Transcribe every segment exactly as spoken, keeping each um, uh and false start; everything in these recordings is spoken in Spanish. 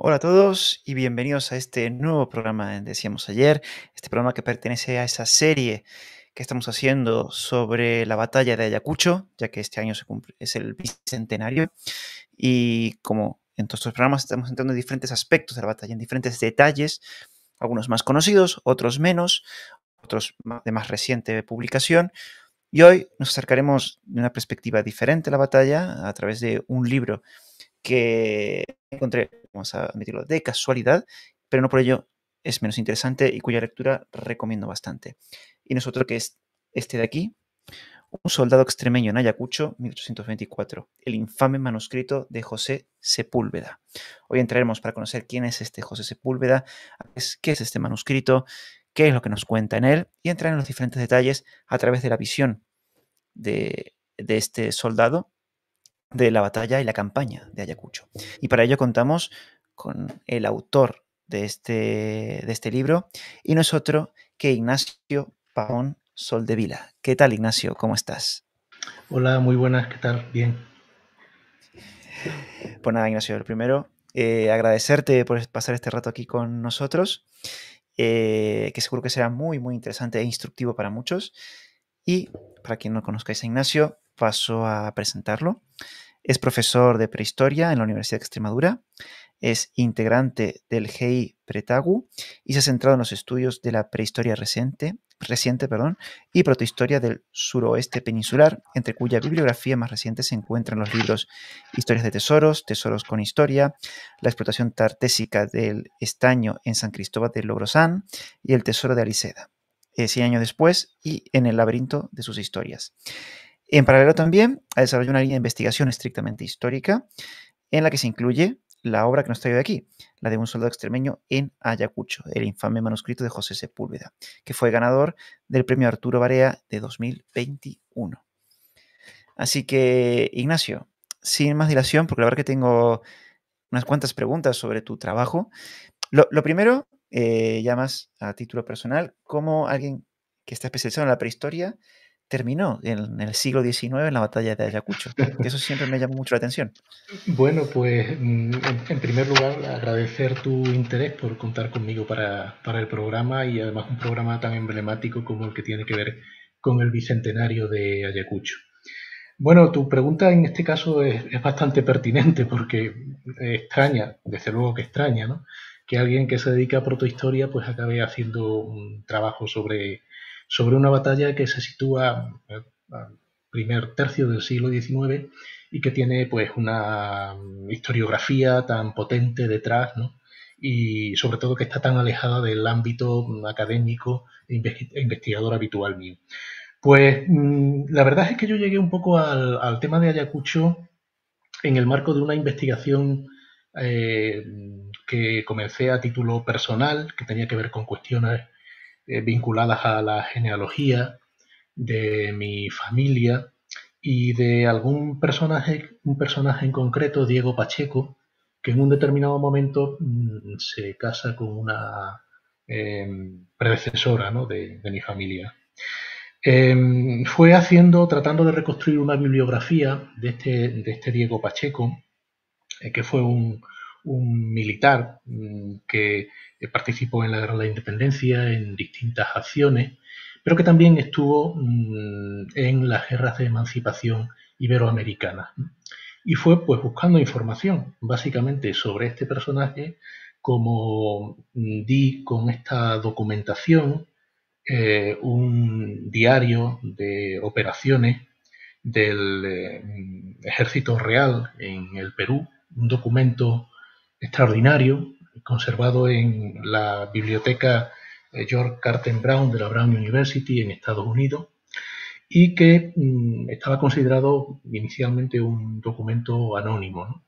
Hola a todos y bienvenidos a este nuevo programa, en decíamos ayer, este programa que pertenece a esa serie que estamos haciendo sobre la batalla de Ayacucho, ya que este año se cumple, es el bicentenario, y como en todos estos programas estamos entrando en diferentes aspectos de la batalla, en diferentes detalles, algunos más conocidos, otros menos, otros ma- de más reciente publicación, y hoy nos acercaremos de una perspectiva diferente a la batalla a través de un libro que encontré, vamos a admitirlo, de casualidad, pero no por ello es menos interesante y cuya lectura recomiendo bastante. Y nosotros que es este de aquí, Un soldado extremeño en Ayacucho, mil ochocientos veinticuatro, el infame manuscrito de José Sepúlveda. Hoy entraremos para conocer quién es este José Sepúlveda, qué es este manuscrito, qué es lo que nos cuenta en él y entrar en los diferentes detalles a través de la visión de, de este soldado de la batalla y la campaña de Ayacucho. Y para ello contamos con el autor de este, de este libro y no es otro que Ignacio Pavón Soldevila. ¿Qué tal, Ignacio? ¿Cómo estás? Hola, muy buenas, ¿qué tal? Bien. Pues nada, Ignacio, lo primero, eh, agradecerte por pasar este rato aquí con nosotros, eh, que seguro que será muy, muy interesante e instructivo para muchos. Y para quien no conozcáis a Ignacio, paso a presentarlo. Es profesor de prehistoria en la Universidad de Extremadura. Es integrante del G I Pretagu y se ha centrado en los estudios de la prehistoria reciente, reciente perdón, y protohistoria del suroeste peninsular, entre cuya bibliografía más reciente se encuentran los libros Historias de tesoros, Tesoros con historia, La explotación tartésica del estaño en San Cristóbal de Logrosán y El tesoro de Aliseda, eh, cien años después y en el laberinto de sus historias. En paralelo también ha desarrollado una línea de investigación estrictamente histórica en la que se incluye la obra que nos trae de aquí, la de un soldado extremeño en Ayacucho, el infame manuscrito de José Sepúlveda, que fue ganador del premio Arturo Barea de dos mil veintiuno. Así que, Ignacio, sin más dilación, porque la verdad que tengo unas cuantas preguntas sobre tu trabajo. Lo, lo primero, eh, ya más a título personal, ¿cómo alguien que está especializado en la prehistoria terminó en, en el siglo diecinueve en la batalla de Ayacucho? Que eso siempre me llamó mucho la atención. Bueno, pues mm, en, en primer lugar agradecer tu interés por contar conmigo para, para el programa y además un programa tan emblemático como el que tiene que ver con el bicentenario de Ayacucho. Bueno, tu pregunta en este caso es, es bastante pertinente porque extraña, desde luego que extraña, ¿no? Que alguien que se dedica a protohistoria pues acabe haciendo un trabajo sobre, sobre una batalla que se sitúa eh, al primer tercio del siglo diecinueve y que tiene pues una historiografía tan potente detrás, ¿no? Y sobre todo que está tan alejada del ámbito académico e investigador habitual mío. Pues mmm, la verdad es que yo llegué un poco al, al tema de Ayacucho en el marco de una investigación eh, que comencé a título personal, que tenía que ver con cuestiones eh, vinculadas a la genealogía de mi familia y de algún personaje, un personaje en concreto, Diego Pacheco, que en un determinado momento mmm, se casa con una eh, predecesora, ¿no? de, de mi familia. Eh, fue haciendo, tratando de reconstruir una bibliografía de este, de este Diego Pacheco, eh, que fue un, un militar mm, que eh, participó en la Guerra de la Independencia, en distintas acciones, pero que también estuvo mm, en las guerras de emancipación iberoamericanas. Y fue pues buscando información, básicamente, sobre este personaje, como mm, di con esta documentación eh, un diario de operaciones del eh, Ejército Real en el Perú, un documento extraordinario conservado en la biblioteca eh, George Carter Brown de la Brown University en Estados Unidos y que mm, estaba considerado inicialmente un documento anónimo, ¿no?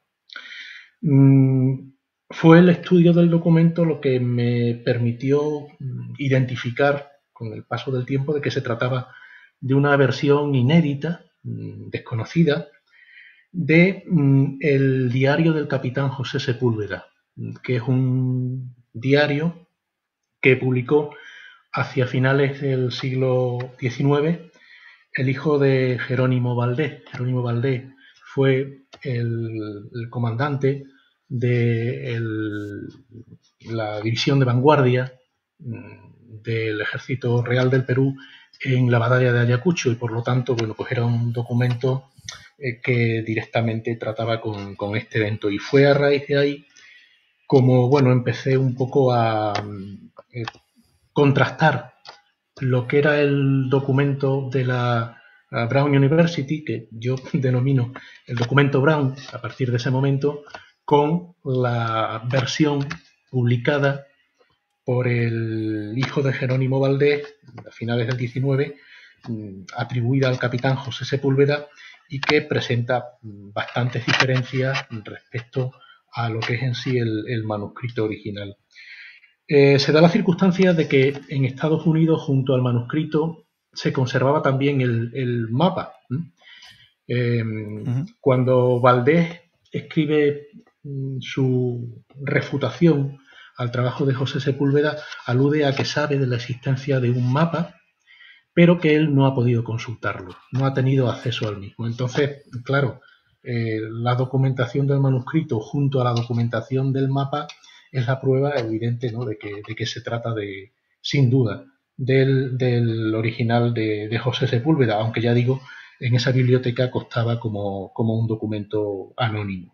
Mm, fue el estudio del documento lo que me permitió mm, identificar con el paso del tiempo de que se trataba de una versión inédita, mm, desconocida, de mm, el diario del capitán José Sepúlveda, que es un diario que publicó hacia finales del siglo diecinueve el hijo de Jerónimo Valdés. Jerónimo Valdés fue el, el comandante de el, la división de vanguardia del Ejército Real del Perú en la batalla de Ayacucho y por lo tanto, bueno, pues era un documento eh, que directamente trataba con, con este evento y fue a raíz de ahí como, bueno, empecé un poco a eh, contrastar lo que era el documento de la Brown University, que yo denomino el documento Brown a partir de ese momento, con la versión publicada por el hijo de Jerónimo Valdés, a finales del diecinueve, atribuida al capitán José Sepúlveda y que presenta bastantes diferencias respecto a lo que es en sí el, el manuscrito original. Eh, se da la circunstancia de que en Estados Unidos, junto al manuscrito, se conservaba también el, el mapa. Eh, uh-huh. Cuando Valdés escribe mm, su refutación al trabajo de José Sepúlveda, alude a que sabe de la existencia de un mapa, pero que él no ha podido consultarlo, no ha tenido acceso al mismo. Entonces, claro, eh, la documentación del manuscrito junto a la documentación del mapa es la prueba evidente, ¿no?, de, que, de que se trata de, sin duda, del, del original de, de José Sepúlveda, aunque ya digo, en esa biblioteca constaba como, como un documento anónimo.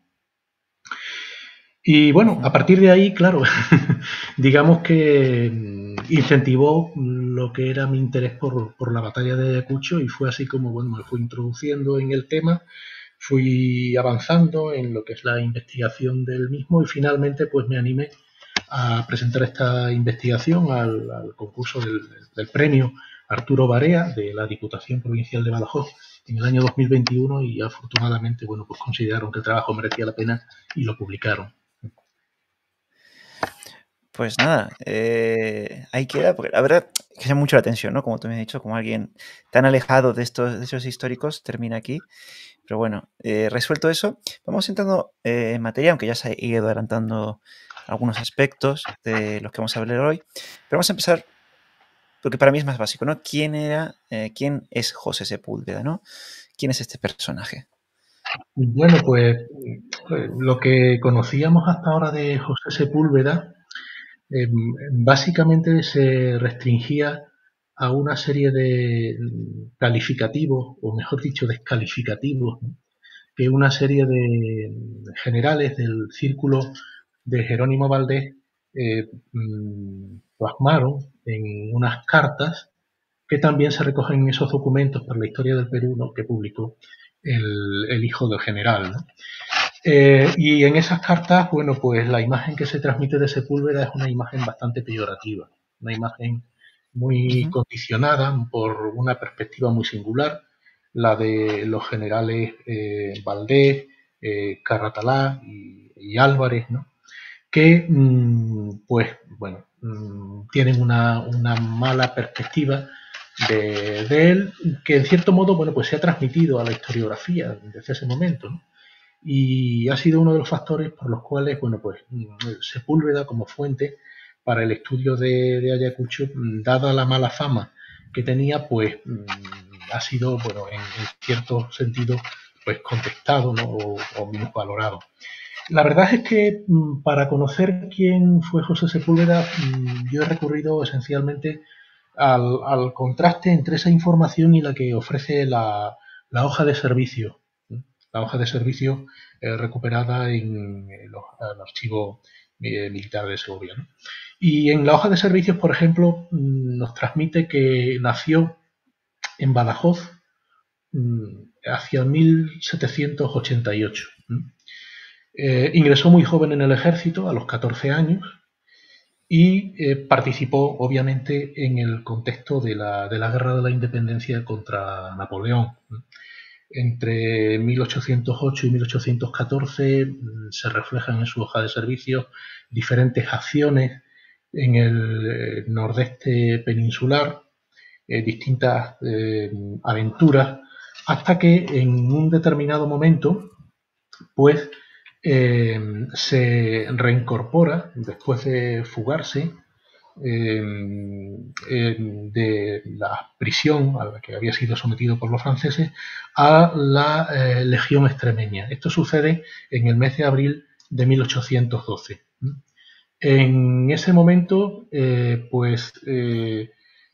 Y bueno, a partir de ahí, claro, digamos que incentivó lo que era mi interés por, por la batalla de Ayacucho y fue así como, bueno, me fui introduciendo en el tema, fui avanzando en lo que es la investigación del mismo y finalmente pues me animé a presentar esta investigación al, al concurso del, del premio Arturo Barea de la Diputación Provincial de Badajoz en el año dos mil veintiuno y afortunadamente, bueno, pues consideraron que el trabajo merecía la pena y lo publicaron. Pues nada, eh, ahí queda, porque la verdad que llama mucho la atención, ¿no? Como tú me has dicho, como alguien tan alejado de estos de esos históricos termina aquí. Pero bueno, eh, resuelto eso, vamos entrando eh, en materia, aunque ya se ha ido adelantando algunos aspectos de los que vamos a hablar hoy. Pero vamos a empezar, porque para mí es más básico, ¿no? ¿Quién era, eh, quién es José Sepúlveda, ¿no? ¿Quién es este personaje? Bueno, pues lo que conocíamos hasta ahora de José Sepúlveda eh, básicamente se restringía a una serie de calificativos, o mejor dicho, descalificativos, ¿no?, que una serie de generales del círculo de Jerónimo Valdés eh, plasmaron en unas cartas que también se recogen en esos documentos para la historia del Perú, ¿no?, que publicó el, el hijo del general, ¿no? Eh, y en esas cartas, bueno, pues la imagen que se transmite de Sepúlveda es una imagen bastante peyorativa, una imagen muy uh-huh. condicionada por una perspectiva muy singular, la de los generales eh, Valdés, eh, Carratalá y, y Álvarez, ¿no?, que, mmm, pues, bueno, mmm, tienen una, una mala perspectiva de, de él, que en cierto modo, bueno, pues se ha transmitido a la historiografía desde ese momento, ¿no? Y ha sido uno de los factores por los cuales, bueno, pues Sepúlveda como fuente para el estudio de, de Ayacucho, dada la mala fama que tenía, pues ha sido, bueno, en, en cierto sentido, pues contestado, ¿no?, o, o minusvalorado. La verdad es que para conocer quién fue José Sepúlveda, yo he recurrido esencialmente al, al contraste entre esa información y la que ofrece la, la hoja de servicio. La hoja de servicio eh, recuperada en el, el archivo eh, militar de Segovia, ¿no? Y en la hoja de servicios, por ejemplo, nos transmite que nació en Badajoz hacia mil setecientos ochenta y ocho. Eh, ingresó muy joven en el ejército, a los catorce años, y eh, participó, obviamente, en el contexto de la, de la Guerra de la Independencia contra Napoleón. Entre mil ochocientos ocho y mil ochocientos catorce se reflejan en su hoja de servicios diferentes acciones en el nordeste peninsular, eh, distintas eh, aventuras, hasta que en un determinado momento, pues, eh, se reincorpora después de fugarse Eh, eh, de la prisión a la que había sido sometido por los franceses a la eh, Legión Extremeña. Esto sucede en el mes de abril de mil ochocientos doce. En ese momento, eh, pues eh,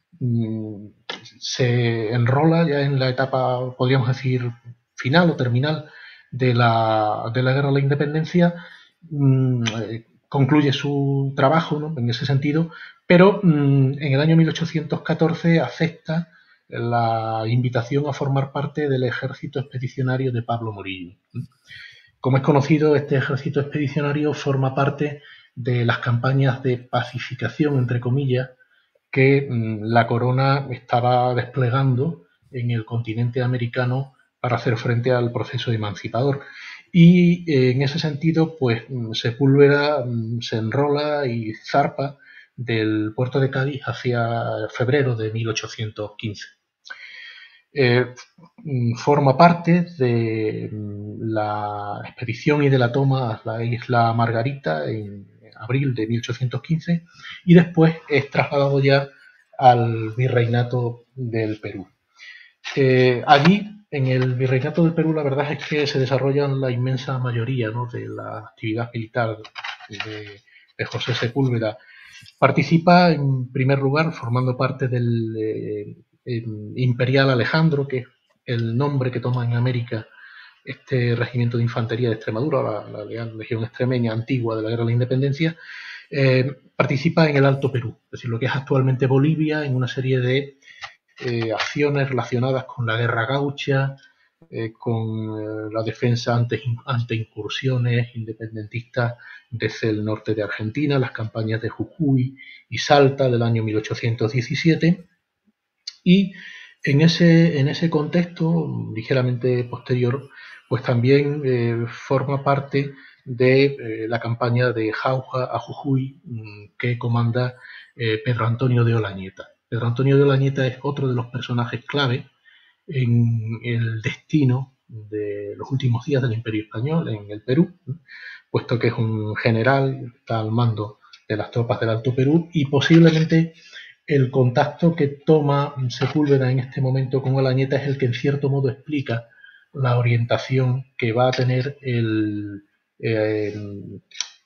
se enrola ya en la etapa, podríamos decir, final o terminal de la, de la Guerra de la Independencia. mmm, eh, concluye su trabajo, ¿no?, en ese sentido, pero mmm, en el año mil ochocientos catorce acepta la invitación a formar parte del ejército expedicionario de Pablo Morillo. Como es conocido, este ejército expedicionario forma parte de las campañas de pacificación, entre comillas, que mmm, la corona estaba desplegando en el continente americano para hacer frente al proceso emancipador. Y eh, en ese sentido, pues Sepúlveda mmm, se enrola y zarpa del puerto de Cádiz hacia febrero de mil ochocientos quince. Eh, forma parte de la expedición y de la toma a la isla Margarita en abril de mil ochocientos quince, y después es trasladado ya al virreinato del Perú. Eh, allí, en el virreinato del Perú, la verdad es que se desarrollan la inmensa mayoría, ¿no?, de la actividad militar de, de José Sepúlveda. Participa, en primer lugar, formando parte del eh, Imperial Alejandro, que es el nombre que toma en América este regimiento de infantería de Extremadura, la, la Leal Legión Extremeña antigua de la Guerra de la Independencia. Eh, participa en el Alto Perú, es decir, lo que es actualmente Bolivia, en una serie de eh, acciones relacionadas con la guerra gaucha, eh, con eh, la defensa ante, ante incursiones independentistas desde el norte de Argentina, las campañas de Jujuy y Salta del año mil ochocientos diecisiete, y en ese, en ese contexto, ligeramente posterior, pues también eh, forma parte de eh, la campaña de Jauja a Jujuy, que comanda eh, Pedro Antonio de Olañeta. Pedro Antonio de Olañeta es otro de los personajes clave en el destino de los últimos días del Imperio Español en el Perú, puesto que es un general, está al mando de las tropas del Alto Perú, y posiblemente el contacto que toma Sepúlveda en este momento con Olañeta es el que en cierto modo explica la orientación que va a tener el, eh, el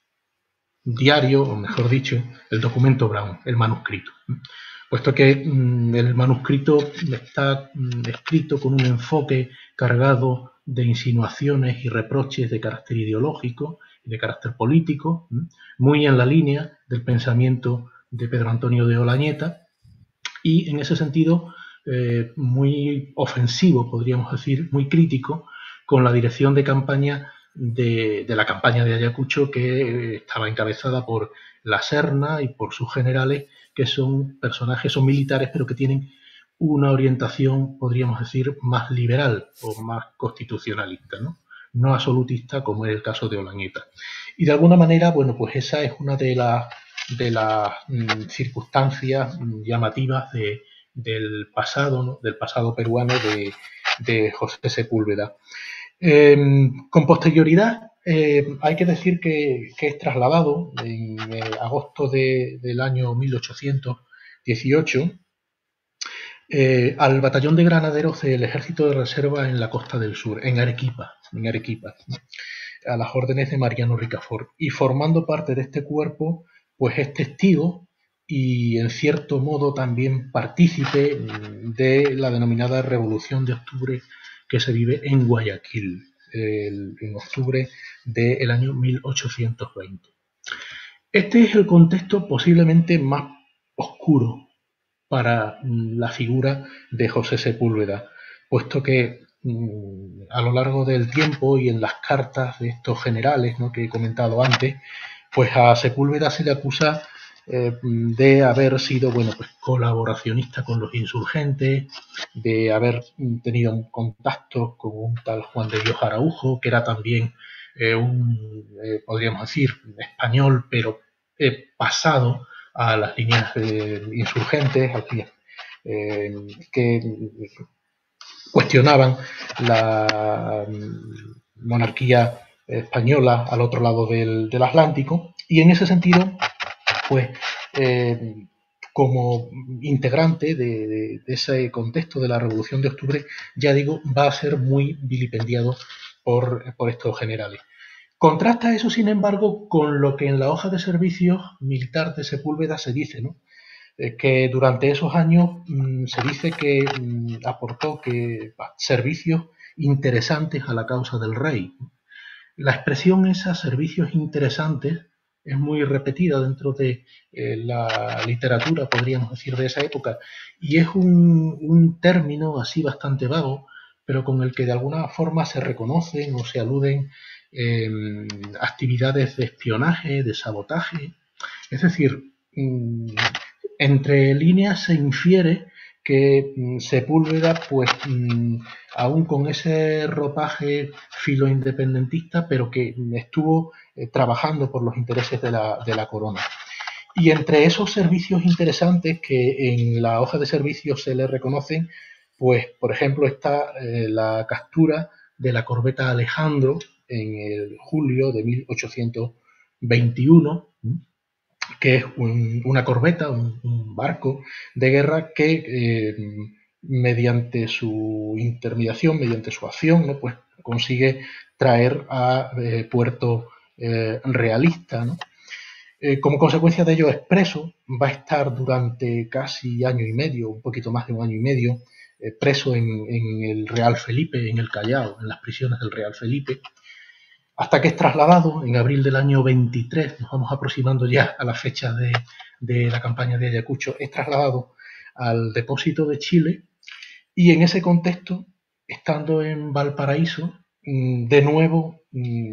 diario, o mejor dicho, el documento Brown, el manuscrito. Puesto que mmm, el manuscrito está mmm, escrito con un enfoque cargado de insinuaciones y reproches de carácter ideológico y de carácter político, mmm, muy en la línea del pensamiento de Pedro Antonio de Olañeta, y en ese sentido eh, muy ofensivo, podríamos decir, muy crítico con la dirección de campaña de, de la campaña de Ayacucho, que estaba encabezada por la Serna y por sus generales, que son personajes, son militares, pero que tienen una orientación, podríamos decir, más liberal o más constitucionalista, ¿no? No absolutista, como es el caso de Olañeta. Y de alguna manera, bueno, pues esa es una de las de las mmm, circunstancias mmm, llamativas de, del pasado, ¿no?, del pasado peruano de, de José Sepúlveda. Eh, con posterioridad, eh, hay que decir que, que es trasladado en eh, agosto de, del año mil ochocientos dieciocho eh, al batallón de granaderos del Ejército de Reserva en la costa del sur, en Arequipa, en Arequipa, a las órdenes de Mariano Ricafort, y formando parte de este cuerpo, pues es testigo y en cierto modo también partícipe de la denominada Revolución de Octubre que se vive en Guayaquil el, en octubre del año mil ochocientos veinte. Este es el contexto posiblemente más oscuro para la figura de José Sepúlveda, puesto que mmm, a lo largo del tiempo y en las cartas de estos generales, ¿no?, que he comentado antes, pues a Sepúlveda se le acusa eh, de haber sido, bueno, pues colaboracionista con los insurgentes, de haber tenido un contacto con un tal Juan de Dios Araujo, que era también eh, un, eh, podríamos decir, español, pero eh, pasado a las líneas eh, insurgentes, aquí, eh, que cuestionaban la monarquía española al otro lado del, del Atlántico, y en ese sentido, pues, eh, como integrante de, de, de ese contexto de la Revolución de Octubre, ya digo, va a ser muy vilipendiado por, por estos generales. Contrasta eso, sin embargo, con lo que en la hoja de servicios militar de Sepúlveda se dice, ¿no? Eh, que durante esos años mmm, se dice que mmm, aportó que, bah, servicios interesantes a la causa del rey. La expresión esa, servicios interesantes, es muy repetida dentro de eh, la literatura, podríamos decir, de esa época, y es un, un término así bastante vago, pero con el que de alguna forma se reconocen o se aluden eh, actividades de espionaje, de sabotaje. Es decir, mmm, entre líneas se infiere que mmm, Sepúlveda, pues mmm, aún con ese ropaje filoindependentista, pero que estuvo eh, trabajando por los intereses de la, de la corona. Y entre esos servicios interesantes que en la hoja de servicios se le reconocen, pues por ejemplo está eh, la captura de la corbeta Alejandro en el julio de mil ochocientos veintiuno, que es un, una corbeta, un, un, barco de guerra que eh, mediante su intermediación, mediante su acción, ¿no? Pues consigue traer a eh, puerto eh, realista, ¿no? Eh, como consecuencia de ello, Expreso va a estar durante casi año y medio, un poquito más de un año y medio, eh, preso en, en el Real Felipe, en el Callao, en las prisiones del Real Felipe, hasta que es trasladado en abril del año veintitrés, nos vamos aproximando ya a la fecha de, de la campaña de Ayacucho, es trasladado al depósito de Chile y en ese contexto, estando en Valparaíso, de nuevo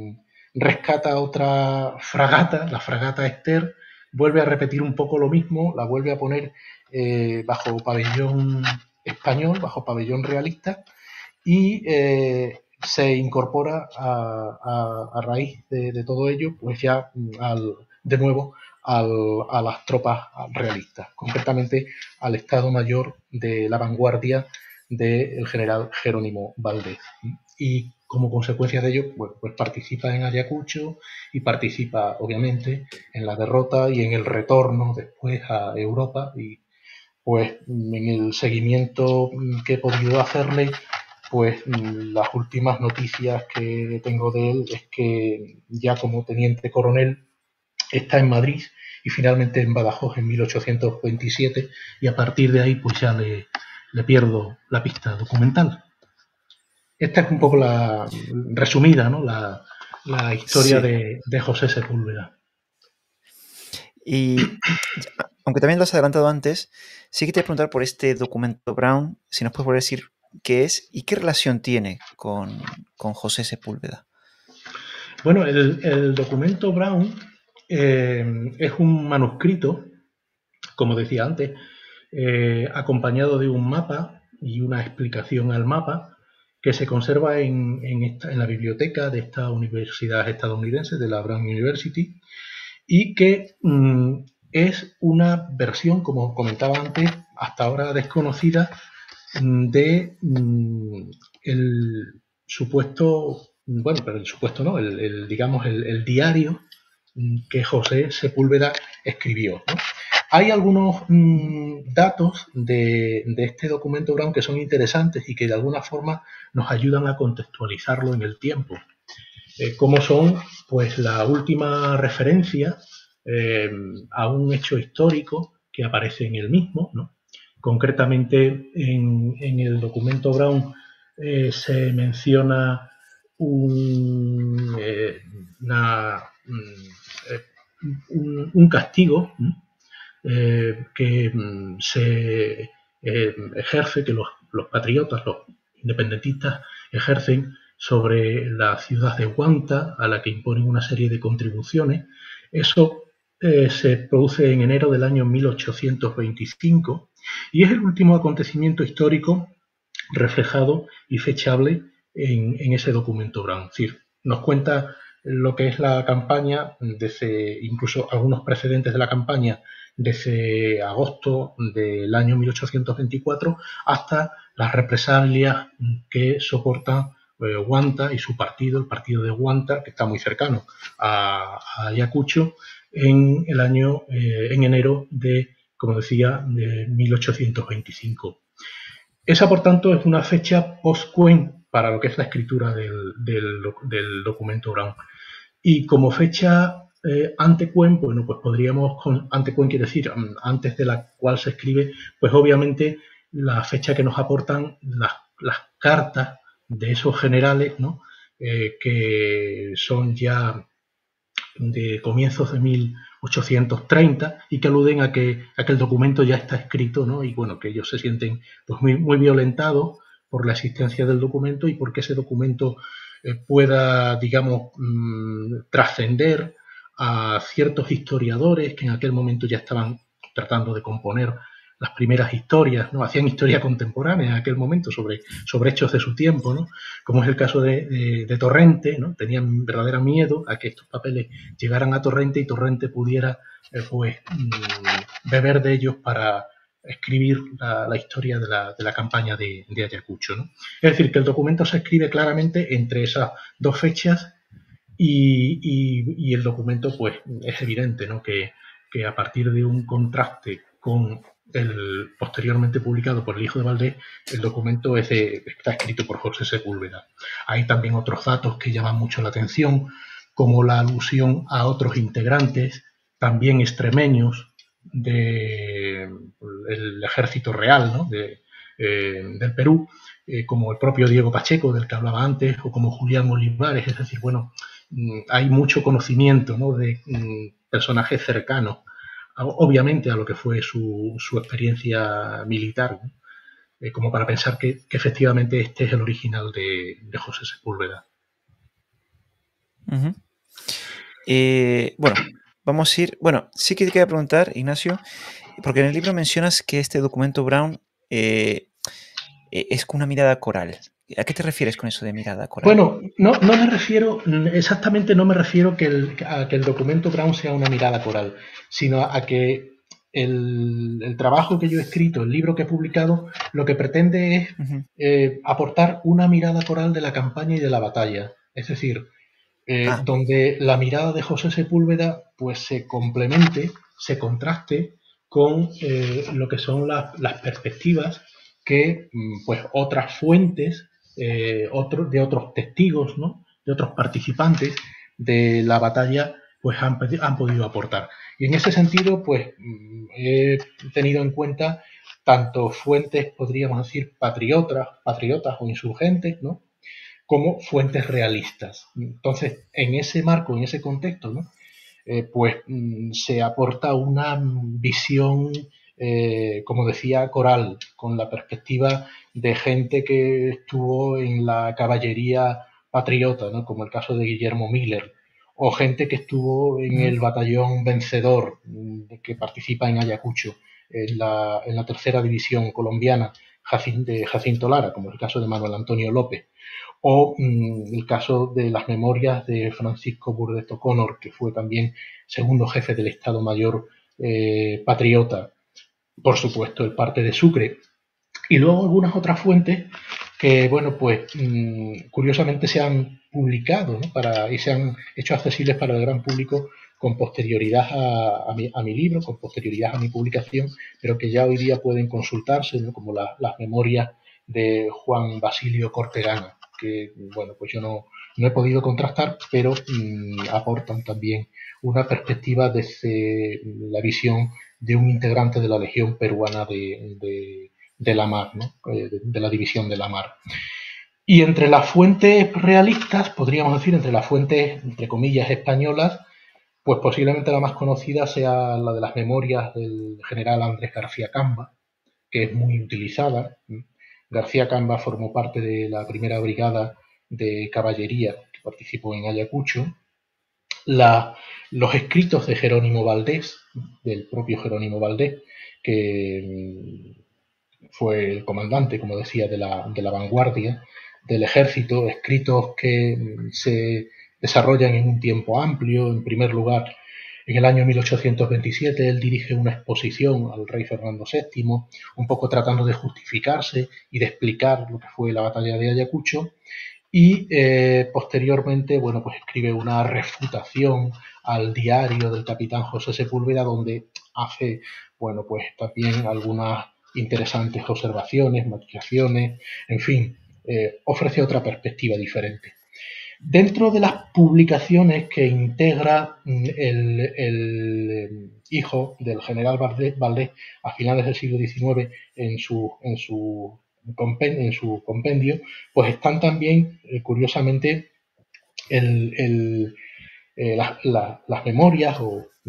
rescata otra fragata, la fragata Esther, vuelve a repetir un poco lo mismo, la vuelve a poner eh, bajo pabellón español, bajo pabellón realista, y eh, se incorpora a, a, a raíz de, de, todo ello, pues ya al, de nuevo al, a las tropas realistas, concretamente al Estado Mayor de la vanguardia del general Jerónimo Valdés. Y como consecuencia de ello, pues, pues participa en Ayacucho y participa, obviamente, en la derrota y en el retorno después a Europa. Y pues en el seguimiento que he podido hacerle, pues las últimas noticias que tengo de él es que ya como teniente coronel está en Madrid y finalmente en Badajoz en mil ochocientos veintisiete, y a partir de ahí pues ya le, le pierdo la pista documental. Esta es un poco la resumida, ¿no? La, la historia Sí. de, de José Sepúlveda. Y aunque también lo has adelantado antes, sí que te voy a preguntar por este documento Brown, si nos puedes volver a decir qué es y qué relación tiene con, con José Sepúlveda. Bueno, el, el documento Brown eh, es un manuscrito, como decía antes, eh, acompañado de un mapa y una explicación al mapa que se conserva en, en, esta, en la biblioteca de esta universidad estadounidense, de la Brown University, y que mmm, es una versión, como comentaba antes, hasta ahora desconocida, de mmm, el supuesto, bueno, pero el supuesto no, el, el digamos el, el diario que José Sepúlveda escribió, ¿no? Hay algunos mmm, datos de, de este documento Brown que son interesantes y que de alguna forma nos ayudan a contextualizarlo en el tiempo, eh, como son pues la última referencia eh, a un hecho histórico que aparece en el mismo, ¿no? Concretamente en, en el documento Brown eh, se menciona un, eh, una, un, un castigo eh, que se eh, ejerce, que los, los patriotas, los independentistas ejercen sobre la ciudad de Huanta, a la que imponen una serie de contribuciones. Eso eh, se produce en enero del año mil ochocientos veinticinco y es el último acontecimiento histórico reflejado y fechable en, en ese documento Brown. Es decir, nos cuenta lo que es la campaña, desde incluso algunos precedentes de la campaña desde agosto del año mil ochocientos veinticuatro hasta las represalias que soporta eh, Huanta y su partido, el partido de Huanta, que está muy cercano a, a Ayacucho, en el año, eh, en enero de, como decía, de mil ochocientos veinticinco. Esa, por tanto, es una fecha post-Cuen para lo que es la escritura del, del, del documento Brown. Y como fecha eh, antecuen, bueno, pues podríamos, con antecuen quiere decir antes de la cual se escribe, pues obviamente la fecha que nos aportan las, las cartas de esos generales, ¿no? Eh, que son ya de comienzos de mil ochocientos treinta y que aluden a que, a que el documento ya está escrito, ¿no? Y bueno, que ellos se sienten pues muy, muy violentados por la existencia del documento y porque ese documento eh, pueda, digamos, mmm, trascender a ciertos historiadores que en aquel momento ya estaban tratando de componer las primeras historias, ¿no? Hacían historia contemporánea en aquel momento sobre, sobre hechos de su tiempo, ¿no? Como es el caso de, de, de Torrente, ¿no? Tenían verdadero miedo a que estos papeles llegaran a Torrente y Torrente pudiera eh, pues mmm, beber de ellos para escribir la, la historia de la, de la campaña de, de Ayacucho, ¿no? Es decir, que el documento se escribe claramente entre esas dos fechas y, y, y el documento pues es evidente, ¿no? que, que a partir de un contraste con el posteriormente publicado por el hijo de Valdés, el documento es de, está escrito por José Sepúlveda. Hay también otros datos que llaman mucho la atención, como la alusión a otros integrantes, también extremeños, del de ejército real, ¿no? de, eh, del Perú, eh, como el propio Diego Pacheco, del que hablaba antes, o como Julián Olivares. Es decir, bueno, hay mucho conocimiento, ¿no? de mm, personajes cercanos obviamente a lo que fue su, su experiencia militar, ¿no? eh, como para pensar que, que, efectivamente este es el original de, de José Sepúlveda. Uh-huh. Eh, bueno, vamos a ir... Bueno, sí que te quería preguntar, Ignacio, porque en el libro mencionas que este documento Brown eh, es con una mirada coral. ¿A qué te refieres con eso de mirada coral? Bueno, no, no me refiero, exactamente no me refiero que el, a que el documento Brown sea una mirada coral, sino a que el, el trabajo que yo he escrito, el libro que he publicado, lo que pretende es uh-huh. eh, aportar una mirada coral de la campaña y de la batalla. Es decir, eh, ah. donde la mirada de José Sepúlveda pues se complemente, se contraste con eh, lo que son la, las perspectivas que pues otras fuentes eh, otro, de otros testigos, ¿no? de otros participantes de la batalla pues han, han podido aportar. Y en ese sentido pues he tenido en cuenta tanto fuentes, podríamos decir, patriotas, patriotas o insurgentes, ¿no? como fuentes realistas. Entonces, en ese marco, en ese contexto, ¿no? eh, pues mm, se aporta una visión, eh, como decía, coral, con la perspectiva de gente que estuvo en la caballería patriota, ¿no? como el caso de Guillermo Miller, o gente que estuvo en el batallón vencedor, que participa en Ayacucho, en la, en la tercera división colombiana de Jacinto Lara, como el caso de Manuel Antonio López, o mmm, el caso de las memorias de Francisco Burdett O'Connor, que fue también segundo jefe del Estado Mayor eh, patriota, por supuesto el parte de Sucre, y luego algunas otras fuentes que, bueno, pues mmm, curiosamente se han publicado, ¿no? para, y se han hecho accesibles para el gran público con posterioridad a, a, mi, a mi libro, con posterioridad a mi publicación, pero que ya hoy día pueden consultarse, ¿no? como la, las memorias de Juan Basilio Cortegana, que, bueno, pues yo no, no he podido contrastar, pero mmm, aportan también una perspectiva desde la visión de un integrante de la Legión Peruana de, de, de la Mar, ¿no? de, de la División de la Mar. Y entre las fuentes realistas, podríamos decir, entre las fuentes, entre comillas, españolas, pues posiblemente la más conocida sea la de las memorias del general Andrés García Camba, que es muy utilizada. García Camba formó parte de la primera brigada de caballería que participó en Ayacucho. La, los escritos de Jerónimo Valdés, del propio Jerónimo Valdés, que fue el comandante, como decía, de la, de la vanguardia del ejército, escritos que se desarrollan en un tiempo amplio. En primer lugar, en el año mil ochocientos veintisiete, él dirige una exposición al rey Fernando séptimo, un poco tratando de justificarse y de explicar lo que fue la batalla de Ayacucho. Y eh, posteriormente, bueno, pues escribe una refutación al diario del capitán José Sepúlveda, donde hace, bueno, pues también algunas interesantes observaciones, matizaciones, en fin, eh, ofrece otra perspectiva diferente. Dentro de las publicaciones que integra el, el hijo del general Valdés, Valdés a finales del siglo diecinueve en su, en su, compendio, en su compendio, pues están también, eh, curiosamente, el, el, eh, la, la, las memorias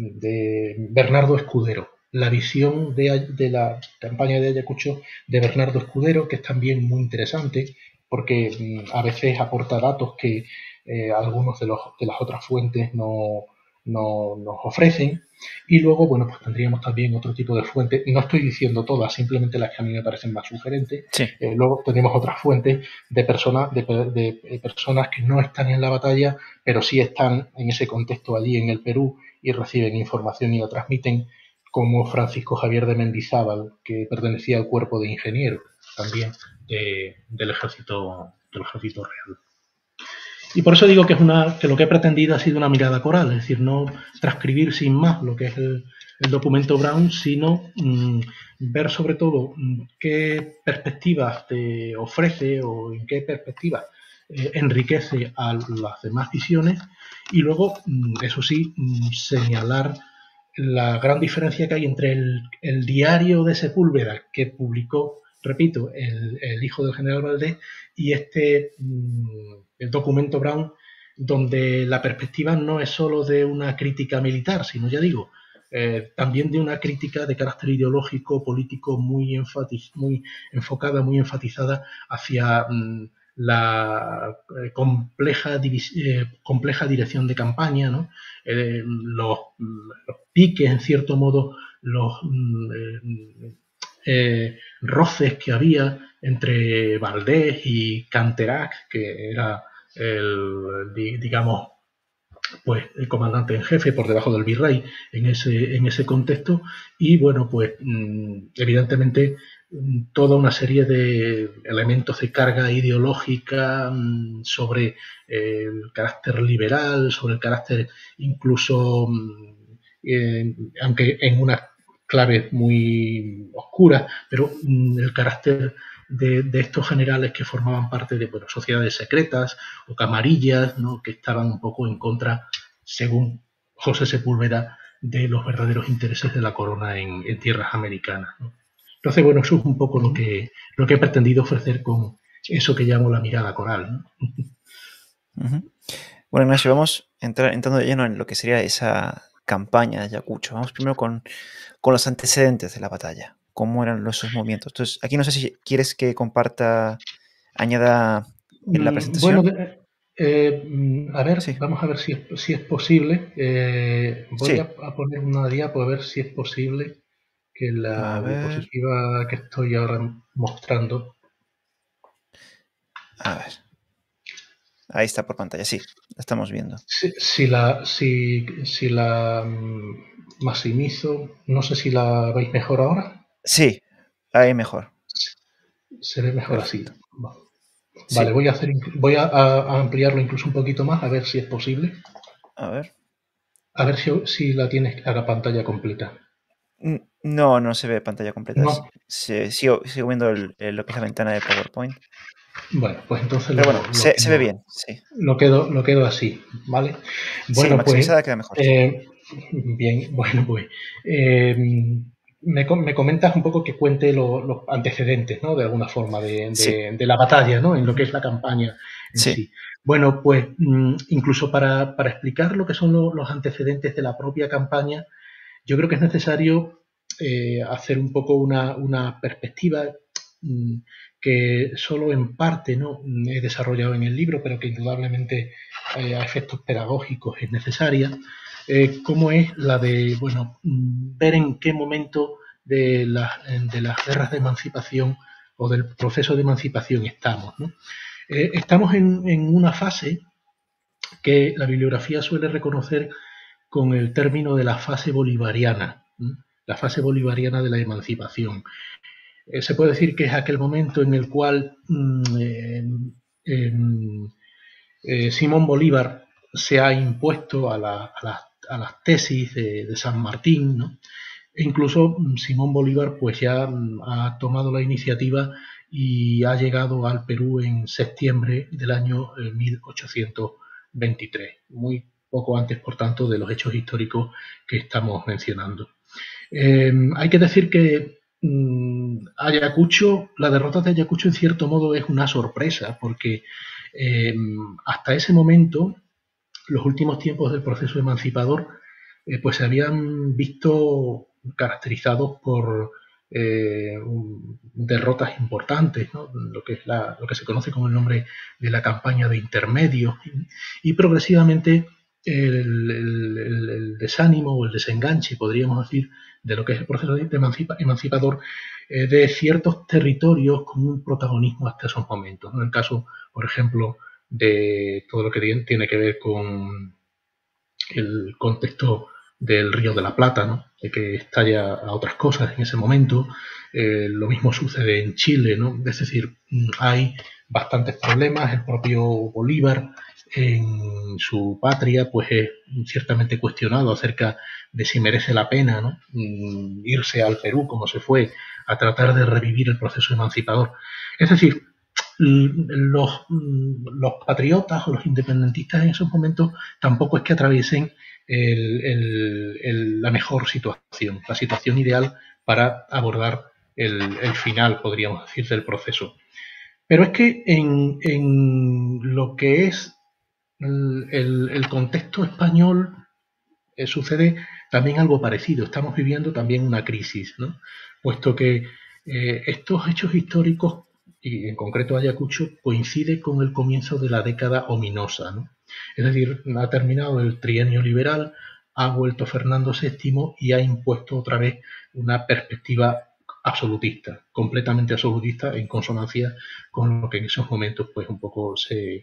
de Bernardo Escudero, la visión de, de, la campaña de Ayacucho de Bernardo Escudero, que es también muy interesante, porque mm, a veces aporta datos que eh, algunos de, los, de las otras fuentes no, no, nos ofrecen. Y luego, bueno, pues tendríamos también otro tipo de fuentes. No estoy diciendo todas, simplemente las que a mí me parecen más sugerentes. Sí. Eh, luego tenemos otras fuentes de personas, de, de, de personas que no están en la batalla, pero sí están en ese contexto allí en el Perú y reciben información y la transmiten, como Francisco Javier de Mendizábal, que pertenecía al cuerpo de ingenieros también de, del ejército del ejército real. Y por eso digo que es una que lo que he pretendido ha sido una mirada coral, es decir, no transcribir sin más lo que es el, el documento Brown, sino mmm, ver sobre todo mmm, qué perspectivas te ofrece o en qué perspectivas eh, enriquece a las demás visiones y luego, mmm, eso sí, mmm, señalar la gran diferencia que hay entre el, el diario de Sepúlveda que publicó, repito, el, el hijo del general Valdés y este mmm, el documento Brown, donde la perspectiva no es solo de una crítica militar, sino, ya digo, eh, también de una crítica de carácter ideológico, político, muy, enfatiz muy enfocada, muy enfatizada hacia mmm, la eh, compleja, eh, compleja dirección de campaña, ¿no? eh, los, los, piques, en cierto modo, los eh, eh, roces que había entre Valdés y Canterac, que era el, digamos, pues el comandante en jefe por debajo del virrey en ese, en ese contexto y bueno, pues evidentemente toda una serie de elementos de carga ideológica sobre el carácter liberal, sobre el carácter incluso, eh, aunque en una clave muy oscura, pero el carácter de, de, estos generales que formaban parte de bueno, sociedades secretas o camarillas, ¿no? Que estaban un poco en contra, según José Sepúlveda, de los verdaderos intereses de la corona en, en tierras americanas, ¿no? Entonces, bueno, eso es un poco lo que, lo que he pretendido ofrecer con eso que llamo la mirada coral, ¿no? Uh-huh. Bueno, Ignacio, vamos a entrar, entrando de lleno en lo que sería esa campaña de Ayacucho. Vamos primero con, con los antecedentes de la batalla. ¿Cómo eran los, esos movimientos? Entonces, aquí no sé si quieres que comparta, añada en la presentación. Bueno, eh, a ver, sí. vamos a ver si es, si es posible. Eh, voy sí. a, a poner una diapo a ver si es posible que la diapositiva que estoy ahora mostrando. A ver. Ahí está por pantalla, sí, la estamos viendo. Si, si la, si, si la maximizo, no sé si la veis mejor ahora. Sí, ahí mejor. Se ve mejor Perfecto. así. Vale, sí. voy, a, hacer, voy a, a ampliarlo incluso un poquito más, a ver si es posible. A ver. A ver si, si la tienes a la pantalla completa. No, no se ve pantalla completa. No. Se, sigo, sigo viendo el, el, lo que es la ventana de PowerPoint. Bueno, pues entonces Pero lo, bueno, lo se, quedo, se ve bien, sí. Lo quedo, lo quedo así, ¿vale? Bueno, sí, maximizada pues, queda mejor. Eh, bien, bueno, pues eh, me, me, comentas un poco que cuente lo, los antecedentes, ¿no? De alguna forma, de, de, sí. de la batalla, ¿no? En lo que es la campaña en sí. sí. Bueno, pues incluso para, para explicar lo que son lo, los antecedentes de la propia campaña, yo creo que es necesario eh, hacer un poco una, una perspectiva mmm, que solo en parte, ¿no? he desarrollado en el libro, pero que indudablemente eh, a efectos pedagógicos es necesaria, eh, como es la de, bueno, ver en qué momento de, la, de las guerras de emancipación o del proceso de emancipación estamos, ¿no? Eh, estamos en, en una fase que la bibliografía suele reconocer con el término de la fase bolivariana, ¿eh? La fase bolivariana de la emancipación. Eh, se puede decir que es aquel momento en el cual eh, eh, eh, Simón Bolívar se ha impuesto a, la, a, la, a las tesis de, de San Martín, ¿no? E incluso Simón Bolívar pues ya ha tomado la iniciativa y ha llegado al Perú en septiembre del año eh, mil ochocientos veintitrés, muy poco antes, por tanto, de los hechos históricos que estamos mencionando. Eh, hay que decir que mmm, Ayacucho, la derrota de Ayacucho en cierto modo es una sorpresa, porque eh, hasta ese momento, los últimos tiempos del proceso emancipador, eh, pues se habían visto caracterizados por eh, un, derrotas importantes, ¿no? Lo que es la, lo que se conoce como el nombre de la campaña de intermedios, y, y progresivamente el, el, el, el, desánimo o el desenganche, podríamos decir, de lo que es el proceso de emancipa, emancipador eh, de ciertos territorios con un protagonismo hasta esos momentos, ¿no? En el caso, por ejemplo, de todo lo que tiene que ver con el contexto del Río de la Plata, ¿no? De que estalla a otras cosas en ese momento. Eh, lo mismo sucede en Chile, ¿no? Es decir, hay bastantes problemas. El propio Bolívar en su patria pues es ciertamente cuestionado acerca de si merece la pena, ¿no? irse al Perú como se fue a tratar de revivir el proceso emancipador. Es decir, los, los patriotas o los independentistas en esos momentos tampoco es que atraviesen el, el, el, la mejor situación, la situación ideal para abordar el, el final, podríamos decir, del proceso. Pero es que en, en lo que es el, el, el contexto español eh, sucede también algo parecido. Estamos viviendo también una crisis, ¿no? Puesto que eh, estos hechos históricos, y en concreto Ayacucho, coincide con el comienzo de la década ominosa, ¿no? Es decir, ha terminado el trienio liberal, ha vuelto Fernando séptimo y ha impuesto otra vez una perspectiva absolutista, completamente absolutista, en consonancia con lo que en esos momentos pues un poco se,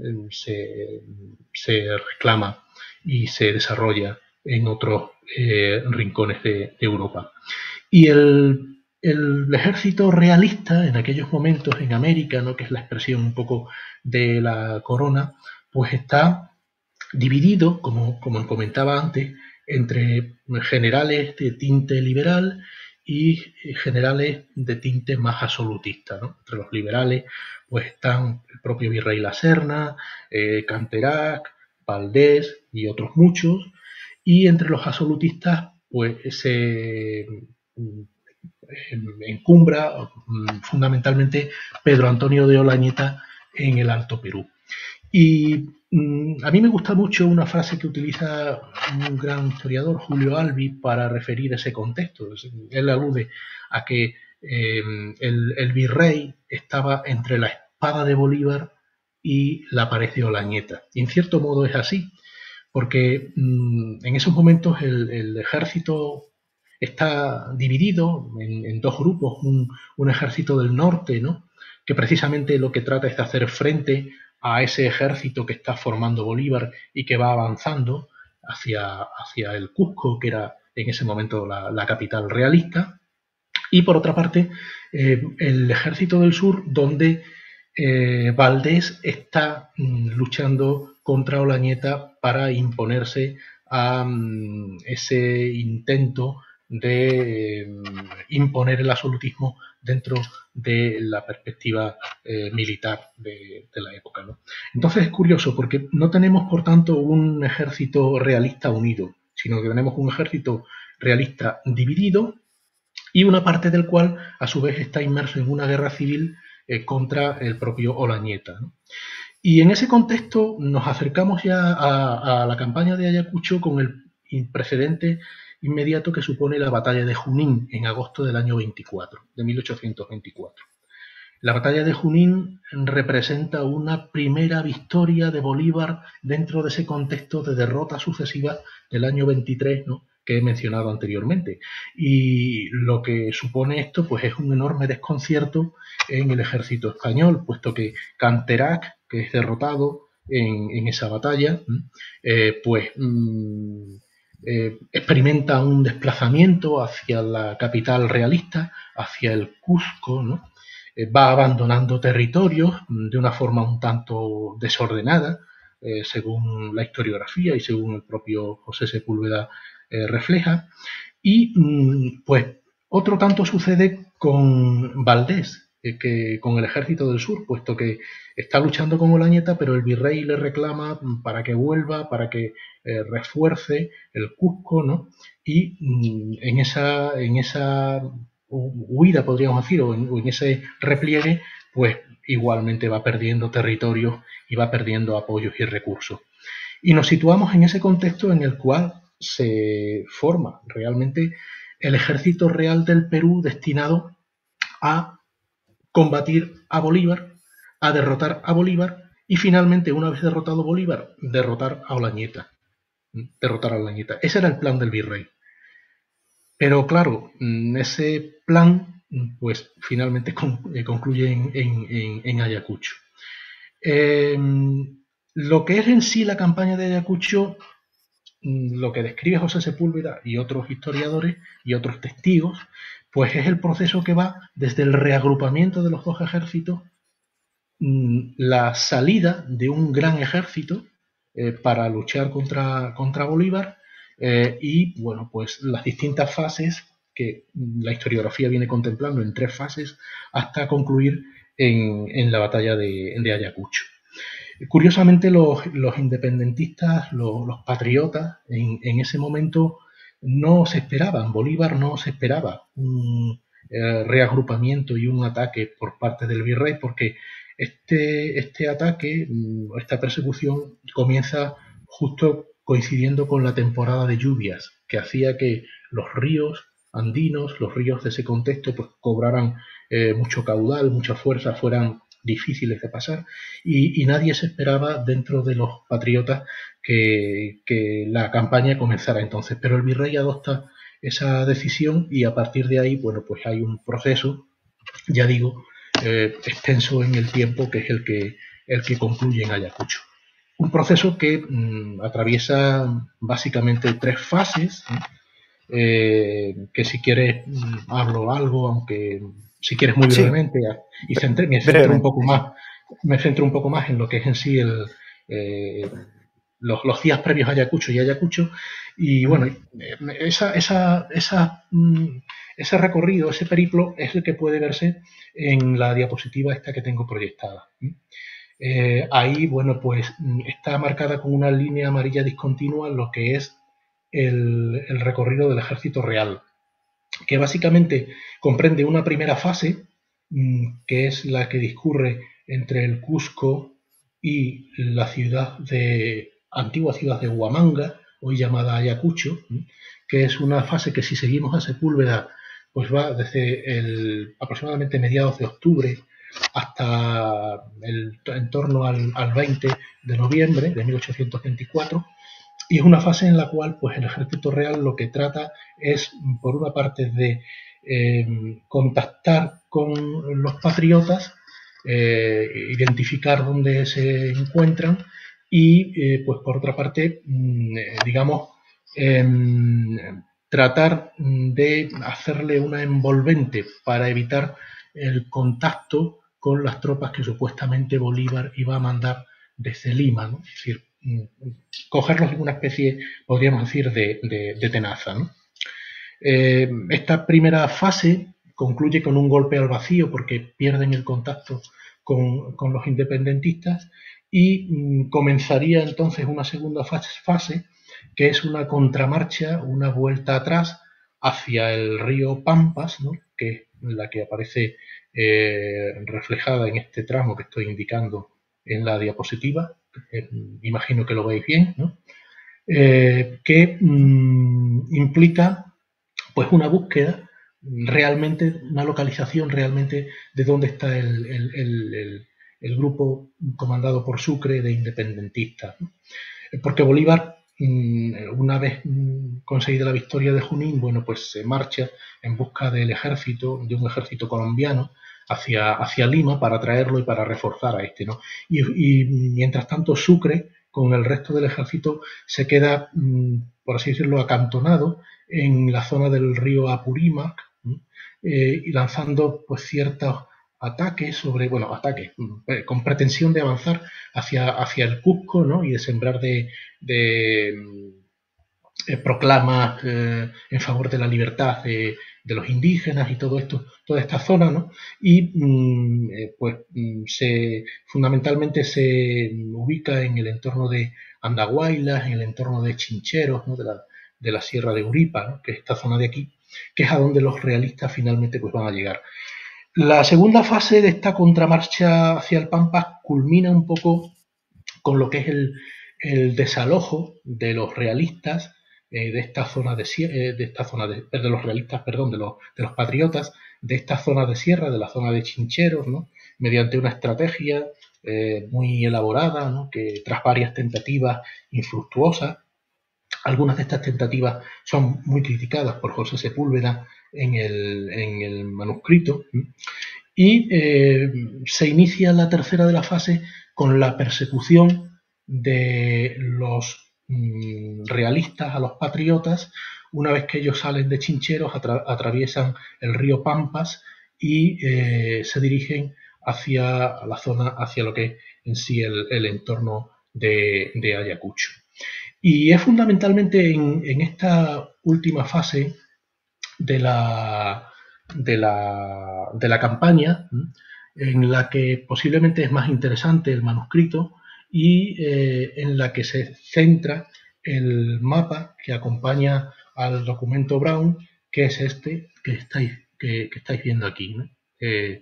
se, se reclama y se desarrolla en otros eh, rincones de, de, Europa. Y el, el, ejército realista en aquellos momentos en América, ¿no? Que es la expresión un poco de la corona, pues está dividido, como, como comentaba antes, entre generales de tinte liberal y generales de tinte más absolutista, ¿no? Entre los liberales pues están el propio virrey La Serna, eh, Canterac, Valdés y otros muchos, y entre los absolutistas pues se encumbra fundamentalmente Pedro Antonio de Olañeta en el Alto Perú. Y mmm, a mí me gusta mucho una frase que utiliza un gran historiador, Julio Albi, para referir ese contexto. Él alude a que eh, el, el virrey estaba entre la espada de Bolívar y la pared de Olañeta. Y en cierto modo es así, porque mmm, en esos momentos el, el ejército está dividido en, en dos grupos, un, un ejército del norte, ¿no? Que precisamente lo que trata es de hacer frente a ese ejército que está formando Bolívar y que va avanzando hacia, hacia el Cusco, que era en ese momento la, la capital realista, y por otra parte eh, el ejército del sur, donde eh, Valdés está mm, luchando contra Olañeta para imponerse a mm, ese intento de eh, imponer el absolutismo dentro de la perspectiva eh, militar de, de, la época, ¿no? Entonces es curioso porque no tenemos, por tanto, un ejército realista unido, sino que tenemos un ejército realista dividido y una parte del cual, a su vez, está inmerso en una guerra civil eh, contra el propio Olañeta, ¿no? Y en ese contexto nos acercamos ya a, a la campaña de Ayacucho con el precedente inmediato que supone la batalla de Junín en agosto del año veinticuatro, de mil ochocientos veinticuatro. La batalla de Junín representa una primera victoria de Bolívar dentro de ese contexto de derrotas sucesivas del año veintitrés, ¿no?, que he mencionado anteriormente. Y lo que supone esto pues es un enorme desconcierto en el ejército español, puesto que Canterac, que es derrotado en, en esa batalla, eh, pues mmm, eh, experimenta un desplazamiento hacia la capital realista, hacia el Cusco, ¿no? Eh, va abandonando territorios de una forma un tanto desordenada, eh, según la historiografía y según el propio José Sepúlveda eh, refleja. Y mmm, pues otro tanto sucede con Valdés. eh, que con el ejército del sur, puesto que está luchando con Olañeta, pero el virrey le reclama para que vuelva, para que eh, refuerce el Cusco, ¿no? Y mm, en esa, en esa huida, podríamos decir, o en, o en ese repliegue, pues igualmente va perdiendo territorio y va perdiendo apoyos y recursos. Y nos situamos en ese contexto en el cual se forma realmente el ejército real del Perú destinado a combatir a Bolívar, a derrotar a Bolívar y finalmente, una vez derrotado Bolívar, derrotar a Olañeta. Derrotar a Olañeta. Ese era el plan del virrey. Pero claro, ese plan pues finalmente concluye en, en, en Ayacucho. Eh, lo que es en sí la campaña de Ayacucho, lo que describe José Sepúlveda y otros historiadores y otros testigos, pues es el proceso que va desde el reagrupamiento de los dos ejércitos, la salida de un gran ejército eh, para luchar contra, contra Bolívar eh, y, bueno, pues las distintas fases que la historiografía viene contemplando en tres fases hasta concluir en, en la batalla de, de Ayacucho. Curiosamente, los, los independentistas, los, los patriotas, en, en, ese momento no se esperaban, Bolívar no se esperaba un eh, reagrupamiento y un ataque por parte del virrey, porque este, este ataque, esta persecución, comienza justo coincidiendo con la temporada de lluvias, que hacía que los ríos andinos, los ríos de ese contexto, pues cobraran eh, mucho caudal, mucha fuerza, fueran difíciles de pasar y, y nadie se esperaba dentro de los patriotas que, que la campaña comenzara entonces, pero el virrey adopta esa decisión y a partir de ahí, bueno, pues hay un proceso, ya digo, eh, extenso en el tiempo, que es el que, el que concluye en Ayacucho. Un proceso que mmm, atraviesa básicamente tres fases, eh, que si quieres mmm, hablo algo, aunque si quieres muy brevemente, sí, y centre, me centro un poco más, me centro un poco más en lo que es en sí el, eh, los, los días previos a Ayacucho y Ayacucho, y bueno, esa, esa, esa, ese recorrido, ese periplo es el que puede verse en la diapositiva esta que tengo proyectada. Eh, ahí, bueno, pues está marcada con una línea amarilla discontinua lo que es el, el recorrido del ejército real, que básicamente comprende una primera fase, que es la que discurre entre el Cusco y la ciudad de antigua ciudad de Huamanga, hoy llamada Ayacucho, que es una fase que, si seguimos a Sepúlveda, pues va desde el, aproximadamente mediados de octubre hasta el, en torno al, al veinte de noviembre de mil ochocientos veinticuatro, y es una fase en la cual pues, el ejército real lo que trata es, por una parte, de eh, contactar con los patriotas, eh, identificar dónde se encuentran y, eh, pues por otra parte, digamos, eh, tratar de hacerle una envolvente para evitar el contacto con las tropas que supuestamente Bolívar iba a mandar desde Lima, ¿no? Es decir, cogerlos en una especie, podríamos decir, de, de, de tenaza, ¿no? Eh, esta primera fase concluye con un golpe al vacío porque pierden el contacto con, con los independentistas y mmm, comenzaría entonces una segunda fase, fase que es una contramarcha, una vuelta atrás hacia el río Pampas, ¿no? Que es la que aparece eh, reflejada en este tramo que estoy indicando en la diapositiva. Eh, imagino que lo veis bien, ¿no? Eh, que mmm, implica pues una búsqueda realmente, una localización realmente de dónde está el, el, el, el grupo comandado por Sucre de independentistas, ¿no? Porque Bolívar, una vez conseguida la victoria de Junín, bueno, pues se marcha en busca del ejército, de un ejército colombiano, hacia, hacia Lima para traerlo y para reforzar a este, ¿no? Y, y mientras tanto Sucre, con el resto del ejército, se queda, por así decirlo, acantonado en la zona del río Apurímac, eh, y lanzando pues ciertos ataques sobre, bueno, ataques, eh, con pretensión de avanzar hacia, hacia el Cusco, ¿no? Y de sembrar de, de, eh, proclamas eh, en favor de la libertad de, de, los indígenas y todo esto, toda esta zona, ¿no? Y mmm, eh, pues mmm, se, fundamentalmente se ubica en el entorno de Andahuaylas, en el entorno de Chincheros, ¿no? de, la, de la Sierra de Uripa, ¿no? Que es esta zona de aquí, que es a donde los realistas finalmente pues, van a llegar. La segunda fase de esta contramarcha hacia el Pampas culmina un poco con lo que es el, el desalojo de los realistas eh, de esta zona de, eh, de esta zona de, de los realistas, perdón, de los, de los patriotas de esta zona de sierra, de la zona de Chincheros, ¿no? Mediante una estrategia eh, muy elaborada, ¿no? Que tras varias tentativas infructuosas, algunas de estas tentativas son muy criticadas por José Sepúlveda en el, en el manuscrito, ¿sí? Y eh, se inicia la tercera de la fase con la persecución de los mmm, realistas a los patriotas. Una vez que ellos salen de Chincheros, atra atraviesan el río Pampas y eh, se dirigen hacia la zona, hacia lo que es en sí el, el entorno de, de Ayacucho. Y es fundamentalmente en, en esta última fase de la, de la, de la campaña, en la que posiblemente es más interesante el manuscrito y eh, en la que se centra el mapa que acompaña al documento Brown, que es este que estáis, que, que estáis viendo aquí, ¿no? Eh,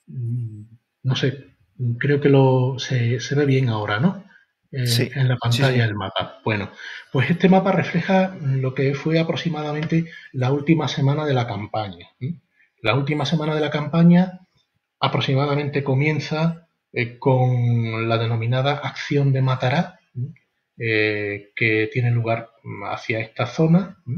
no sé, creo que lo, se, se ve bien ahora, ¿no? Eh, Sí, en la sí, pantalla sí. del mapa. Bueno, pues este mapa refleja lo que fue aproximadamente la última semana de la campaña. ¿sí? La última semana de la campaña aproximadamente comienza eh, con la denominada acción de Matará, eh, que tiene lugar hacia esta zona, ¿sí?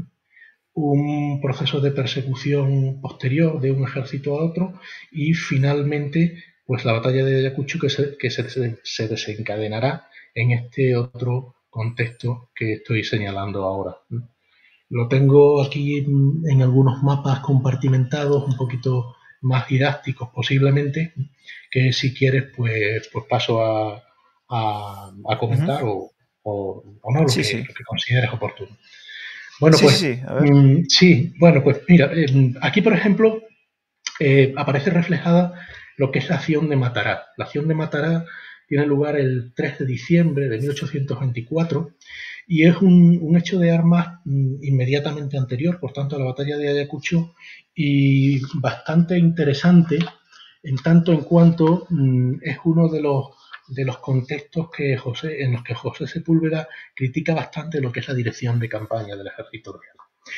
Un proceso de persecución posterior de un ejército a otro y finalmente pues la batalla de Ayacucho que se, que se, se desencadenará en este otro contexto que estoy señalando ahora. Lo tengo aquí en algunos mapas compartimentados, un poquito más didácticos posiblemente, que si quieres pues, pues paso a, a, a comentar Ujú. o, o, o, no, lo Sí, que, sí. lo que consideres oportuno. Bueno, Sí, sí, pues sí. A ver. mmm, sí, bueno, pues mira, eh, aquí por ejemplo eh, aparece reflejada lo que es la acción de Matará. La acción de Matará tiene lugar el tres de diciembre de mil ochocientos veinticuatro y es un, un hecho de armas mmm, inmediatamente anterior, por tanto, a la batalla de Ayacucho y bastante interesante en tanto en cuanto mmm, es uno de los de los contextos que José, en los que José Sepúlveda critica bastante lo que es la dirección de campaña del ejército real.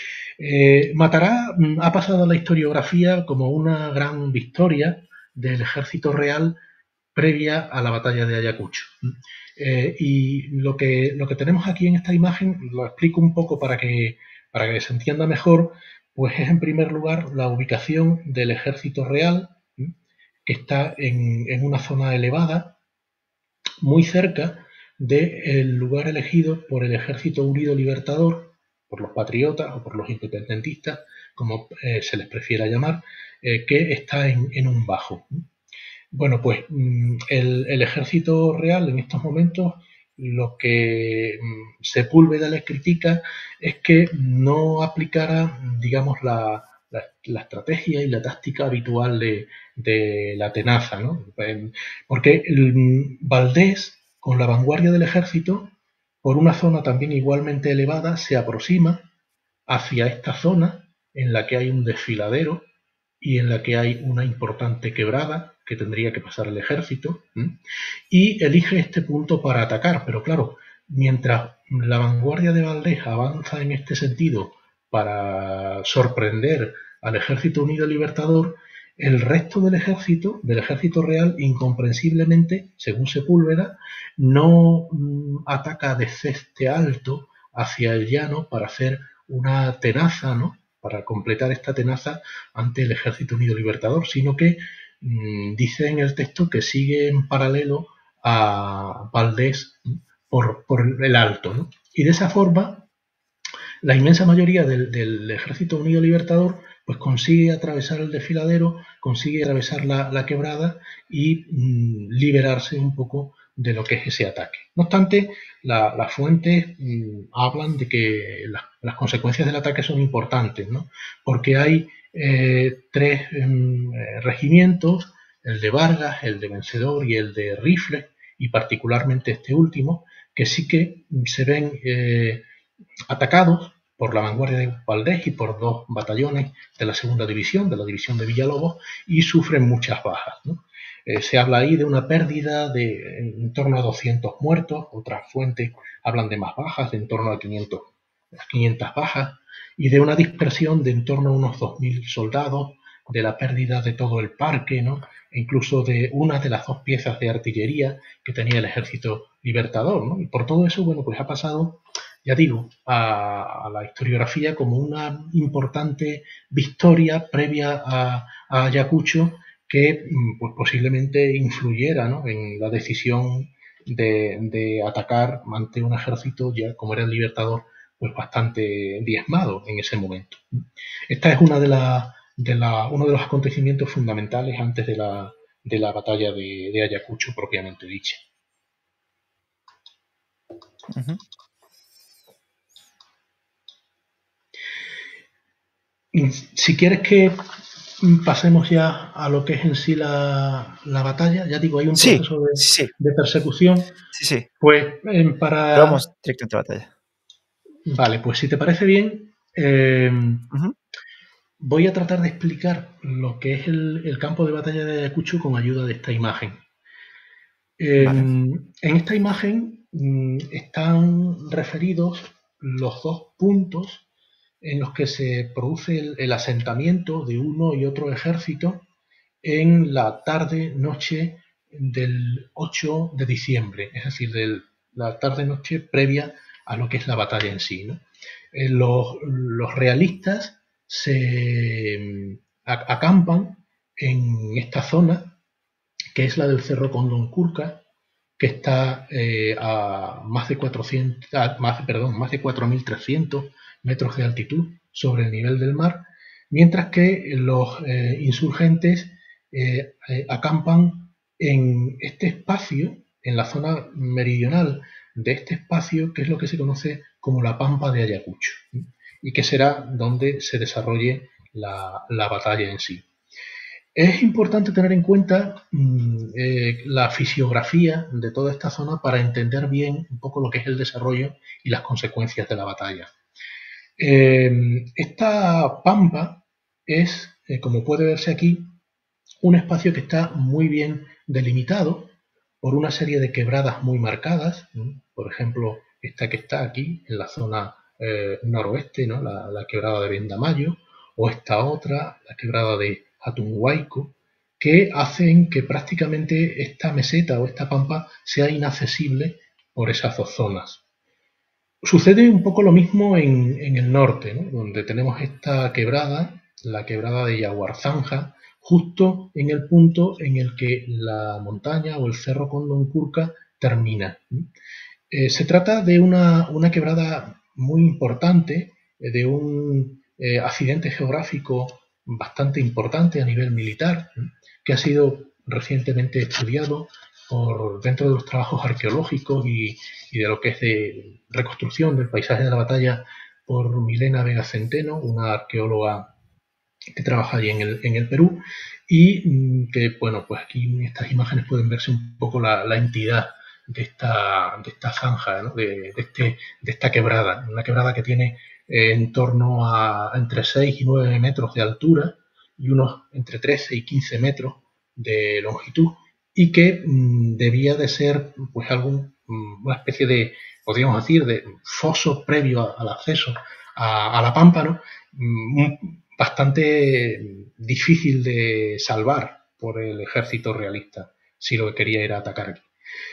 Eh, Matará ha pasado a la historiografía como una gran victoria del ejército real previa a la batalla de Ayacucho. Eh, y lo que, lo que tenemos aquí en esta imagen, lo explico un poco para que, para que se entienda mejor, pues es en primer lugar la ubicación del ejército real, que está en, en una zona elevada, muy cerca del lugar elegido por el Ejército Unido Libertador, por los patriotas o por los independentistas, como eh, se les prefiera llamar, eh, que está en, en, un bajo. Bueno, pues el, el Ejército Real en estos momentos lo que Sepúlveda les critica es que no aplicara, digamos, la, la, la estrategia y la táctica habitual de, de la tenaza, ¿no? Porque el, Valdés, con la vanguardia del ejército, por una zona también igualmente elevada, se aproxima hacia esta zona en la que hay un desfiladero y en la que hay una importante quebrada que tendría que pasar el ejército, ¿sí? Y elige este punto para atacar, pero claro, mientras la vanguardia de Valdés avanza en este sentido para sorprender al Ejército Unido Libertador, el resto del ejército, del ejército real, incomprensiblemente, según Sepúlveda, no mmm, ataca de ceste alto hacia el llano para hacer una tenaza, ¿no? Para completar esta tenaza ante el Ejército Unido Libertador, sino que mmm, dice en el texto que sigue en paralelo a Valdés por, por el alto, ¿no? Y de esa forma, la inmensa mayoría del, del Ejército Unido Libertador pues consigue atravesar el desfiladero, consigue atravesar la, la quebrada y mmm, liberarse un poco de lo que es ese ataque. No obstante, la, las fuentes mmm, hablan de que la, las consecuencias del ataque son importantes, ¿no? Porque hay eh, tres eh, regimientos, el de Vargas, el de Vencedor y el de Rifles, y particularmente este último, que sí que se ven eh, atacados por la vanguardia de Valdés y por dos batallones de la segunda división, de la división de Villalobos, y sufren muchas bajas, ¿no? Eh, se habla ahí de una pérdida de en torno a doscientos muertos, otras fuentes hablan de más bajas, de en torno a quinientos, quinientas bajas, y de una dispersión de en torno a unos dos mil soldados, de la pérdida de todo el parque, ¿no? E incluso de una de las dos piezas de artillería que tenía el ejército libertador, ¿no? Y por todo eso, bueno, pues ha pasado, ya digo, a, a la historiografía como una importante victoria previa a, a Ayacucho que pues, posiblemente influyera, ¿no?, en la decisión de, de atacar ante un ejército ya como era el Libertador, pues bastante diezmado en ese momento. Esta es una de las de la, uno de los acontecimientos fundamentales antes de la, de la batalla de, de Ayacucho propiamente dicha. Uh-huh. Si quieres que pasemos ya a lo que es en sí la, la batalla, ya digo, hay un sí, proceso de, sí. de persecución. Sí, sí. Pues eh, para... Pero vamos directamente a la batalla. Vale, pues si te parece bien, eh, uh-huh. voy a tratar de explicar lo que es el, el campo de batalla de Ayacucho con ayuda de esta imagen. Eh, vale. En esta imagen mm, están referidos los dos puntos en los que se produce el, el asentamiento de uno y otro ejército en la tarde-noche del ocho de diciembre, es decir, de la tarde-noche previa a lo que es la batalla en sí, ¿no? Eh, los, los realistas se a, acampan en esta zona, que es la del Cerro Condonculca, que está eh, a más de cuatrocientos, a, más, perdón, más de cuatro mil trescientos metros de altitud sobre el nivel del mar, mientras que los eh, insurgentes eh, eh, acampan en este espacio, en la zona meridional de este espacio, que es lo que se conoce como la Pampa de Ayacucho, ¿sí? Y que será donde se desarrolle la, la batalla en sí. Es importante tener en cuenta mmm, eh, la fisiografía de toda esta zona para entender bien un poco lo que es el desarrollo y las consecuencias de la batalla. Eh, esta pampa es, eh, como puede verse aquí, un espacio que está muy bien delimitado por una serie de quebradas muy marcadas, ¿no? Por ejemplo, esta que está aquí en la zona eh, noroeste, ¿no? la, la quebrada de Vendamayo, o esta otra, la quebrada de Atunhuayco, que hacen que prácticamente esta meseta o esta pampa sea inaccesible por esas dos zonas. Sucede un poco lo mismo en, en el norte, ¿no? Donde tenemos esta quebrada, la quebrada de Yaguarzanja, justo en el punto en el que la montaña o el cerro Condonculca termina. Eh, se trata de una, una quebrada muy importante, de un eh, accidente geográfico bastante importante a nivel militar, ¿eh? que ha sido recientemente estudiado por dentro de los trabajos arqueológicos y, y de lo que es de reconstrucción del paisaje de la batalla por Milena Vega Centeno, una arqueóloga que trabaja allí en el, en el Perú, y que, bueno, pues aquí en estas imágenes pueden verse un poco la, la entidad de esta, de esta zanja, ¿no? de, de, este, de esta quebrada, una quebrada que tiene eh, en torno a entre seis y nueve metros de altura y unos entre trece y quince metros de longitud, y que mmm, debía de ser pues algún, mmm, una especie de, podríamos decir, de foso previo a, al acceso a, a la pampa, ¿no? Mmm, bastante difícil de salvar por el ejército realista si lo que quería era atacar aquí.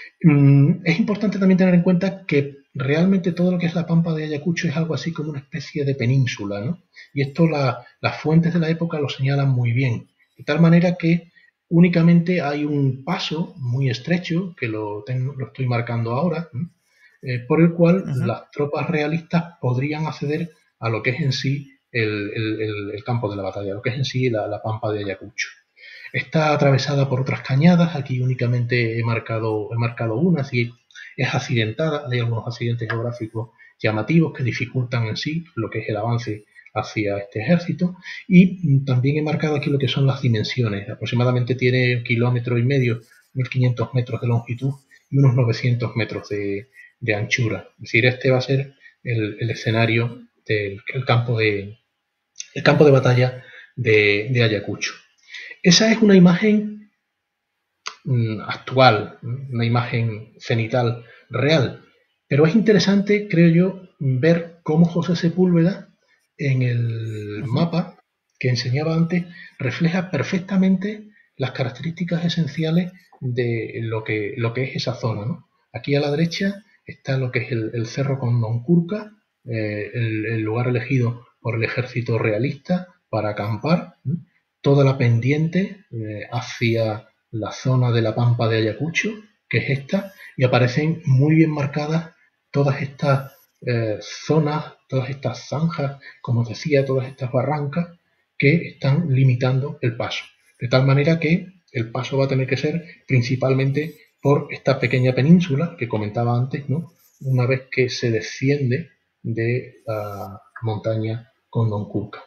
Es importante también tener en cuenta que realmente todo lo que es la pampa de Ayacucho es algo así como una especie de península, ¿no? Y esto la, las fuentes de la época lo señalan muy bien, de tal manera que únicamente hay un paso muy estrecho, que lo, tengo, lo estoy marcando ahora, ¿no? eh, por el cual uh-huh. las tropas realistas podrían acceder a lo que es en sí el, el, el, el campo de la batalla, lo que es en sí la, la pampa de Ayacucho. Está atravesada por otras cañadas, aquí únicamente he marcado, he marcado una, así es accidentada, hay algunos accidentes geográficos llamativos que dificultan en sí lo que es el avance hacia este ejército, y también he marcado aquí lo que son las dimensiones. Aproximadamente tiene un kilómetro y medio, mil quinientos metros de longitud y unos novecientos metros de, de anchura. Es decir, este va a ser el, el escenario del el campo, de, el campo de batalla de, de Ayacucho. Esa es una imagen mmm, actual, una imagen cenital real, pero es interesante, creo yo, ver cómo José Sepúlveda en el Ujú. mapa que enseñaba antes refleja perfectamente las características esenciales de lo que, lo que es esa zona, ¿no? Aquí a la derecha está lo que es el, el cerro Condonculca, eh, el, el lugar elegido por el ejército realista para acampar, ¿no? Toda la pendiente eh, hacia la zona de la Pampa de Ayacucho, que es esta, y aparecen muy bien marcadas todas estas eh, zonas, todas estas zanjas, como os decía, todas estas barrancas que están limitando el paso. De tal manera que el paso va a tener que ser principalmente por esta pequeña península que comentaba antes, ¿no? Una vez que se desciende de la montaña Condonculca.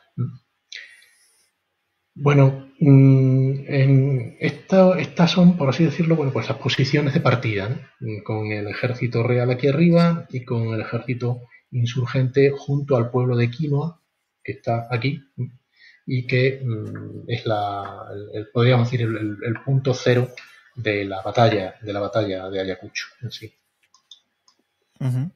Bueno, en esta, estas son, por así decirlo, bueno, pues las posiciones de partida, ¿no? Con el ejército real aquí arriba y con el ejército insurgente junto al pueblo de Quinoa, que está aquí, y que mm, es la, el, el, podríamos decir, el, el, el, punto cero de la batalla, de la batalla de Ayacucho en sí. Uh-huh.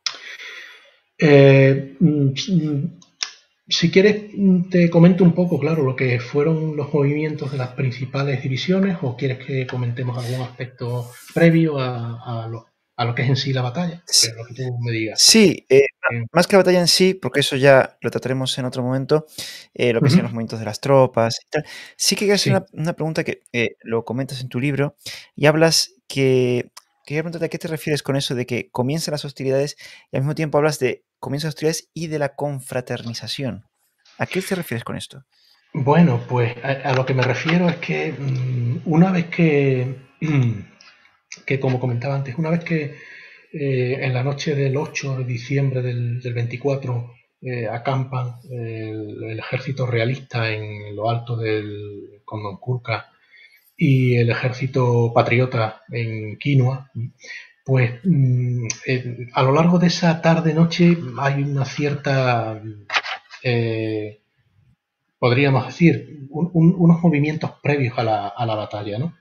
Eh, mm, Si quieres, te comento un poco, claro, lo que fueron los movimientos de las principales divisiones, o quieres que comentemos algún aspecto previo a, a, lo, a lo que es en sí la batalla, Sí, lo que tú me digas. sí eh, Bien. más que la batalla en sí, porque eso ya lo trataremos en otro momento, eh, lo que sean Uh-huh. los movimientos de las tropas y tal. Sí que quería hacer Sí. una, una pregunta que eh, lo comentas en tu libro y hablas que... Quería preguntarte a qué te refieres con eso de que comienzan las hostilidades y al mismo tiempo hablas de comienzan las hostilidades y de la confraternización. ¿A qué te refieres con esto? Bueno, pues a, a lo que me refiero es que mmm, una vez que, que, como comentaba antes, una vez que eh, en la noche del ocho de diciembre del, del veinticuatro eh, acampan el, el, ejército realista en lo alto del Condonculca y el ejército patriota en Quinoa, pues eh, a lo largo de esa tarde-noche hay una cierta, eh, podríamos decir, un, un, unos movimientos previos a la, a la batalla, ¿no?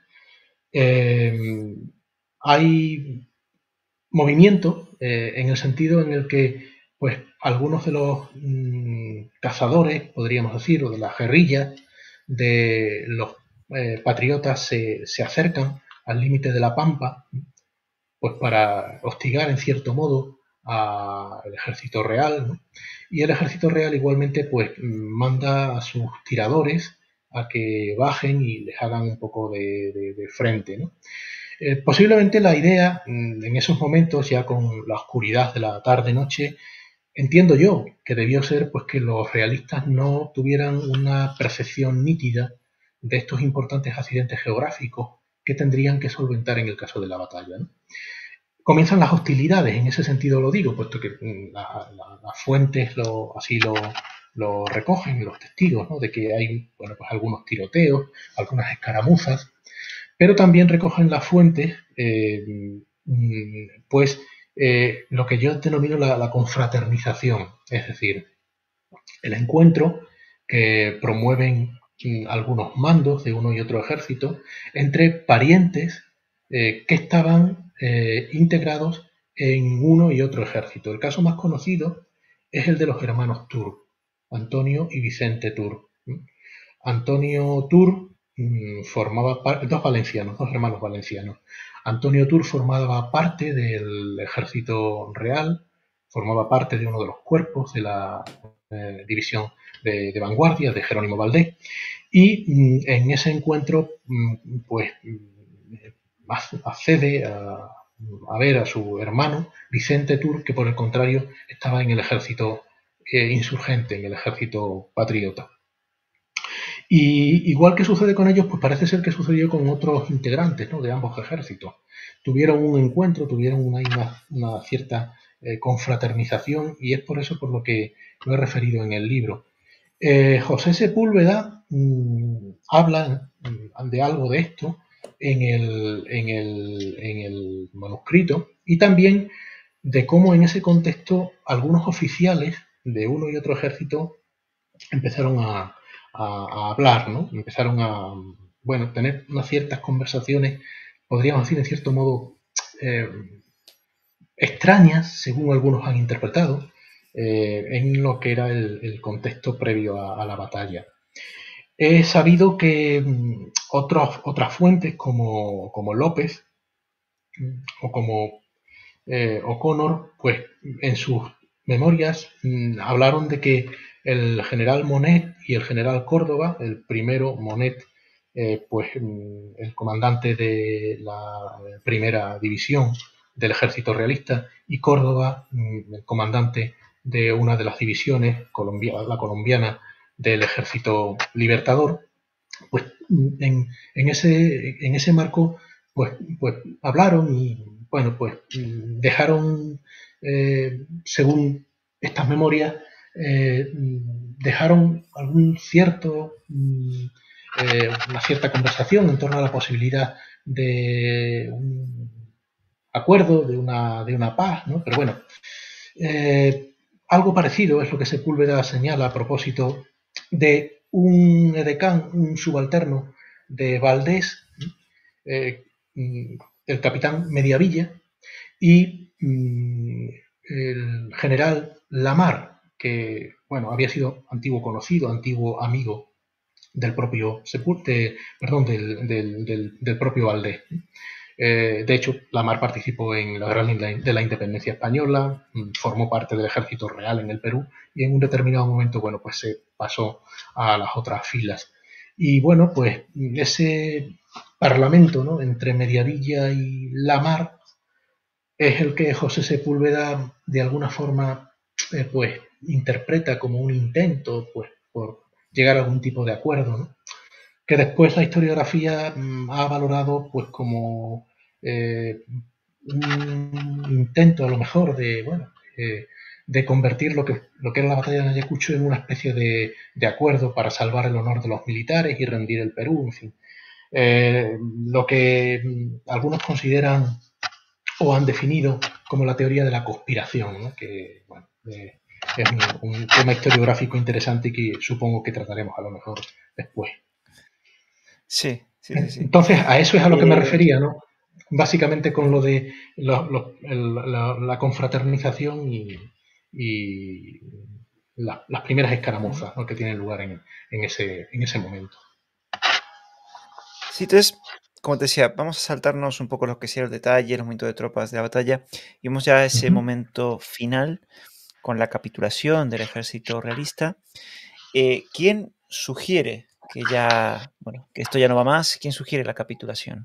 Eh, hay movimiento eh, en el sentido en el que pues algunos de los mmm, cazadores, podríamos decir, o de la guerrilla de los eh, patriotas se, se acercan al límite de la Pampa pues para hostigar en cierto modo al ejército real, ¿no? Y el ejército real igualmente pues manda a sus tiradores a que bajen y les hagan un poco de, de, de frente, ¿no? Eh, posiblemente la idea en esos momentos, ya con la oscuridad de la tarde-noche, entiendo yo que debió ser pues que los realistas no tuvieran una percepción nítida de estos importantes accidentes geográficos que tendrían que solventar en el caso de la batalla, ¿no? Comienzan las hostilidades, en ese sentido lo digo, puesto que la, la, las fuentes lo, así lo, lo recogen, los testigos, ¿no? De que hay bueno, pues algunos tiroteos, algunas escaramuzas, pero también recogen las fuentes, eh, pues eh, lo que yo denomino la, la confraternización, es decir, el encuentro que promueven algunos mandos de uno y otro ejército entre parientes eh, que estaban eh, integrados en uno y otro ejército. El caso más conocido es el de los hermanos Tur, Antonio y Vicente Tur. Antonio Tur mmm, formaba parte, dos valencianos, dos hermanos valencianos. Antonio Tur formaba parte del ejército real, formaba parte de uno de los cuerpos de la eh, división de, de, vanguardia de Jerónimo Valdés, y mmm, en ese encuentro mmm, pues accede a, a, ver a su hermano Vicente Tur, que por el contrario estaba en el ejército eh, insurgente, en el ejército patriota. Y igual que sucede con ellos, pues parece ser que sucedió con otros integrantes, ¿no?, de ambos ejércitos. Tuvieron un encuentro, tuvieron una, una, una cierta eh, confraternización, y es por eso por lo que lo he referido en el libro. Eh, José Sepúlveda mmm, habla mmm, de algo de esto en el, en, el, en el manuscrito, y también de cómo en ese contexto algunos oficiales de uno y otro ejército empezaron a, a, a hablar, ¿no? Empezaron a, bueno, tener unas ciertas conversaciones, podríamos decir en cierto modo, eh, extrañas, según algunos han interpretado, eh, en lo que era el, el contexto previo a, a la batalla. He sabido que mm, otros, otras fuentes como, como López mm, o como eh, O'Connor, pues en sus memorias mmm, hablaron de que el general Monet y el general Córdoba, el primero Monet, eh, pues mmm, el comandante de la primera división del ejército realista, y Córdoba, mmm, el comandante de una de las divisiones, Colombia, la colombiana, del ejército libertador, pues en, en, ese, en ese marco pues, pues hablaron y bueno, pues dejaron, eh, según estas memorias, eh, dejaron algún cierto, eh, una cierta conversación en torno a la posibilidad de un acuerdo, de una, de una paz, ¿no? Pero bueno, eh, algo parecido es lo que Sepúlveda señala a propósito de un edecán, un subalterno de Valdés, eh, el capitán Mediavilla, y mmm, el general Lamar, que bueno, había sido antiguo conocido, antiguo amigo del propio Sepulte, perdón, del, del, del, del propio Valdés. Eh, de hecho, Lamar participó en la Guerra de la Independencia Española, formó parte del Ejército Real en el Perú, y en un determinado momento, bueno, pues se pasó a las otras filas. Y bueno, pues ese parlamento, ¿no?, entre Mediavilla y Lamar es el que José Sepúlveda de alguna forma eh, pues interpreta como un intento pues por llegar a algún tipo de acuerdo, ¿no?, que después la historiografía mmm, ha valorado pues como eh, un intento a lo mejor de, bueno, eh, de convertir lo que, lo que era la batalla de Ayacucho en una especie de, de acuerdo para salvar el honor de los militares y rendir el Perú, en fin. Eh, lo que algunos consideran o han definido como la teoría de la conspiración, ¿no?, que bueno, eh, es un, un tema historiográfico interesante y que supongo que trataremos a lo mejor después. Sí, sí, sí, sí. Entonces, a eso es a lo que me Eh, refería, ¿no? Básicamente con lo de lo, lo, el, la, la confraternización y, y la, las primeras escaramuzas, ¿no?, que tienen lugar en, en, ese, en ese momento. Sí, entonces, como te decía, vamos a saltarnos un poco lo que sea el detalle, los momentos de tropas de la batalla, y vamos ya a ese Uh-huh. momento final con la capitulación del ejército realista. Eh, ¿Quién sugiere que ya, bueno, que esto ya no va más? ¿Quién sugiere la capitulación?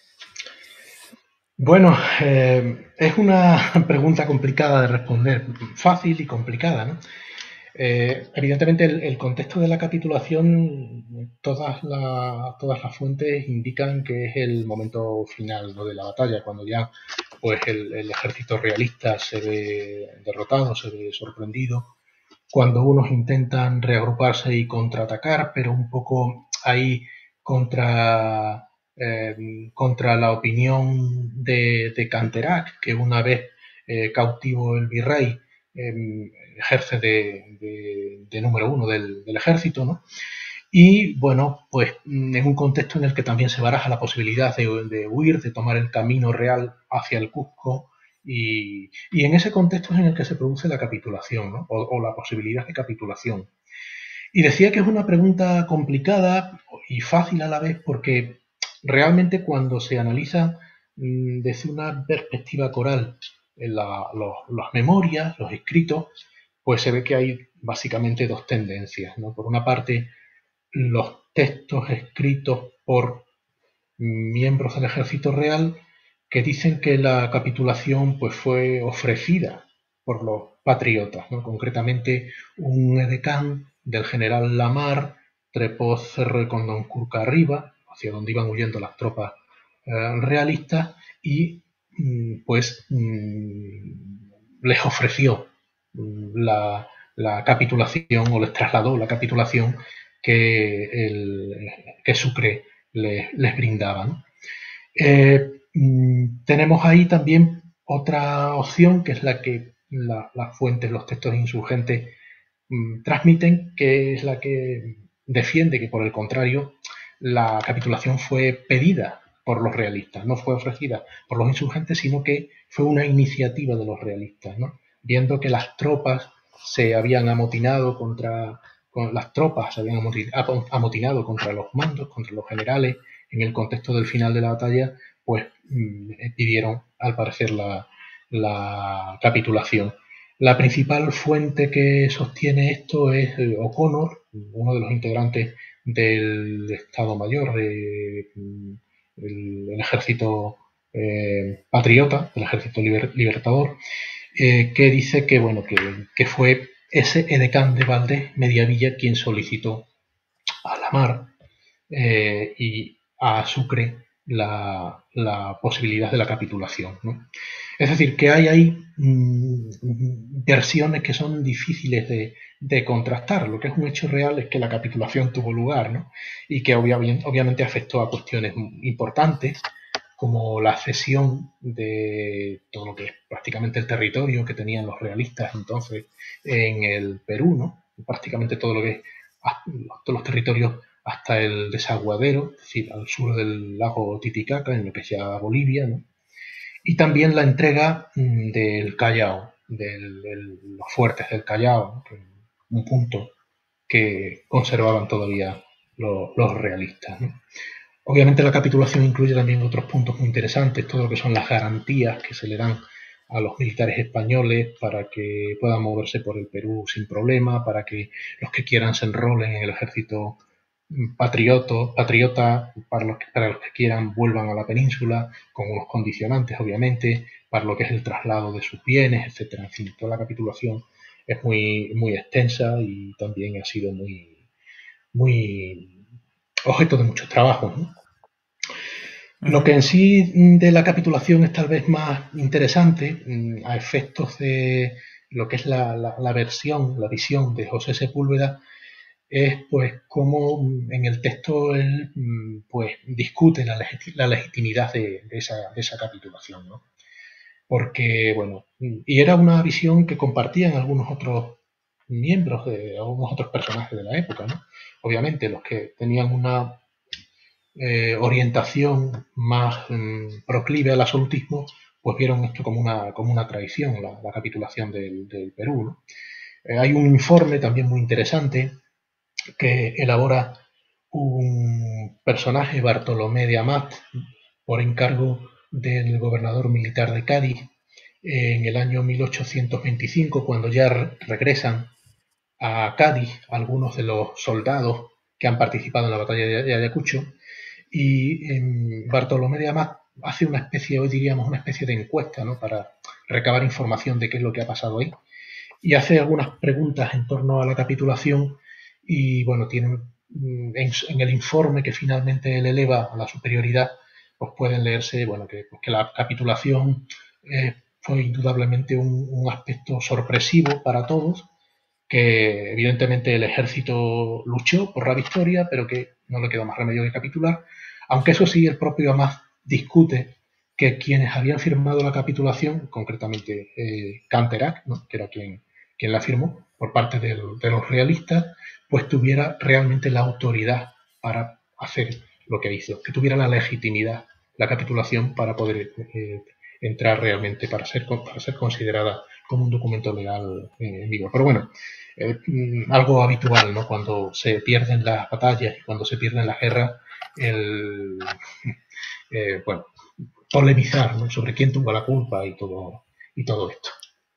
Bueno, eh, es una pregunta complicada de responder, fácil y complicada, ¿no? Eh, evidentemente el, el, contexto de la capitulación, todas, la, todas las fuentes indican que es el momento final, ¿no?, de la batalla, cuando ya pues el, el ejército realista se ve derrotado, se ve sorprendido, cuando unos intentan reagruparse y contraatacar, pero un poco ahí contra, eh, contra la opinión de, de Canterac, que una vez eh, cautivo el virrey, eh, ejerce de, de, de, número uno del, del ejército, ¿no? Y bueno, pues en un contexto en el que también se baraja la posibilidad de, de huir, de tomar el camino real hacia el Cusco, y, y en ese contexto es en el que se produce la capitulación, ¿no?, o, o la posibilidad de capitulación. Y decía que es una pregunta complicada y fácil a la vez, porque realmente cuando se analiza mmm, desde una perspectiva coral en la, los, las memorias, los escritos, pues se ve que hay básicamente dos tendencias, ¿no? Por una parte, los textos escritos por miembros del Ejército Real que dicen que la capitulación pues, fue ofrecida por los patriotas, ¿no? Concretamente un edecán del general Lamar, trepó Cerro de Condonculca arriba, hacia donde iban huyendo las tropas eh, realistas, y pues les ofreció la, la capitulación, o les trasladó la capitulación que, el, que Sucre les, les brindaba, ¿no? Eh, tenemos ahí también otra opción, que es la que la, las fuentes, los textos insurgentes mmm, transmiten, que es la que defiende que, por el contrario, la capitulación fue pedida por los realistas, no fue ofrecida por los insurgentes, sino que fue una iniciativa de los realistas, ¿no? Viendo que las tropas se habían amotinado contra, con las tropas se habían amotinado contra los mandos, contra los generales, en el contexto del final de la batalla, pues mmm, pidieron, al parecer, la, la capitulación. La principal fuente que sostiene esto es O'Connor, uno de los integrantes del Estado Mayor, de, el, el ejército eh, patriota, el ejército liber, libertador, eh, que dice que, bueno, que, que fue ese edecán de Valdés Mediavilla quien solicitó a la mar eh, y a Sucre la, la, posibilidad de la capitulación, ¿no? Es decir, que hay ahí mmm, versiones que son difíciles de, de, contrastar. Lo que es un hecho real es que la capitulación tuvo lugar, ¿no? Y que obviamente, obviamente afectó a cuestiones importantes, como la cesión de todo lo que es prácticamente el territorio que tenían los realistas entonces en el Perú, ¿no? Prácticamente todo lo que es todos los territorios hasta el desaguadero, es decir, al sur del lago Titicaca, en lo que es ya Bolivia, ¿no? Y también la entrega mmm, del Callao, de los fuertes del Callao, ¿no? Un punto que conservaban todavía los, los realistas, ¿no? Obviamente la capitulación incluye también otros puntos muy interesantes, todo lo que son las garantías que se le dan a los militares españoles para que puedan moverse por el Perú sin problema, para que los que quieran se enrolen en el ejército patrioto, patriota, para los, que, para los que quieran vuelvan a la península, con unos condicionantes, obviamente, para lo que es el traslado de sus bienes, etcétera. En fin, toda la capitulación es muy, muy extensa y también ha sido muy, muy objeto de muchos trabajos, ¿no? Uh-huh. Lo que en sí de la capitulación es tal vez más interesante, a efectos de lo que es la, la, la versión, la visión de José Sepúlveda, es pues cómo en el texto él pues discute la, legit la legitimidad de, de, esa, de esa capitulación, ¿no? Porque, bueno, y era una visión que compartían algunos otros miembros de algunos otros personajes de la época, ¿no? Obviamente los que tenían una eh, orientación más mmm, proclive al absolutismo, pues vieron esto como una, como una traición, la, la capitulación del, del Perú, ¿no? Eh, hay un informe también muy interesante que elabora un personaje, Bartolomé de Amat, por encargo del gobernador militar de Cádiz, en el año mil ochocientos veinticinco, cuando ya regresan a Cádiz algunos de los soldados que han participado en la batalla de Ayacucho, y eh, Bartolomé de Amat hace una especie, hoy diríamos, una especie de encuesta, ¿no?, para recabar información de qué es lo que ha pasado ahí, y hace algunas preguntas en torno a la capitulación. Y bueno, tienen en, en el informe que finalmente él eleva a la superioridad, pues pueden leerse, bueno, que, pues que la capitulación eh, fue indudablemente un, un aspecto sorpresivo para todos, que evidentemente el ejército luchó por la victoria, pero que no le quedó más remedio que capitular, aunque eso sí, el propio Amat discute que quienes habían firmado la capitulación, concretamente eh, Canterac, ¿no?, que era quien, quien la firmó por parte de, de los realistas, pues tuviera realmente la autoridad para hacer lo que hizo, que tuviera la legitimidad, la capitulación, para poder eh, entrar realmente, para ser, para ser considerada como un documento legal eh, en vigor. Pero bueno, eh, algo habitual, ¿no?, cuando se pierden las batallas y cuando se pierden las guerras, el, eh, bueno, polemizar, ¿no?, sobre quién tuvo la culpa y todo, y todo esto.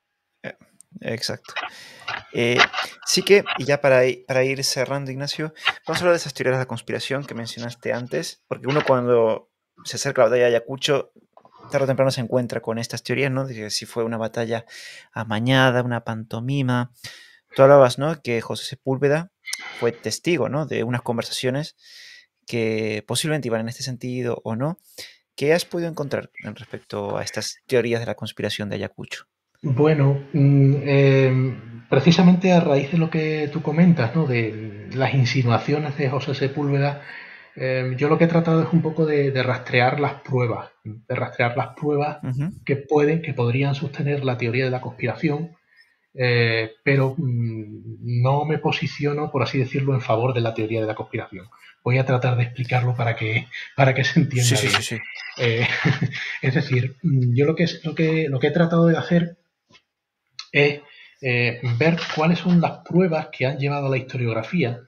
Exacto. Eh, sí que, y ya para, para ir cerrando, Ignacio, vamos a hablar de esas teorías de la conspiración que mencionaste antes, porque uno cuando se acerca a la batalla de Ayacucho, tarde o temprano se encuentra con estas teorías, ¿no?, de que si fue una batalla amañada, una pantomima. Tú hablabas, ¿no?, que José Sepúlveda fue testigo, ¿no?, de unas conversaciones que posiblemente iban en este sentido o no. ¿Qué has podido encontrar en respecto a estas teorías de la conspiración de Ayacucho? Bueno, mm, eh, precisamente a raíz de lo que tú comentas, ¿no? De las insinuaciones de José Sepúlveda, eh, yo lo que he tratado es un poco de, de rastrear las pruebas, de rastrear las pruebas Ujú. que pueden, que podrían sostener la teoría de la conspiración, eh, pero mm, no me posiciono, por así decirlo, en favor de la teoría de la conspiración. Voy a tratar de explicarlo para que, para que se Sí, entienda sí, sí, bien. sí. Eh, es decir, mm, yo lo que, lo, que, lo que he tratado de hacer es eh, ver cuáles son las pruebas que han llevado a la historiografía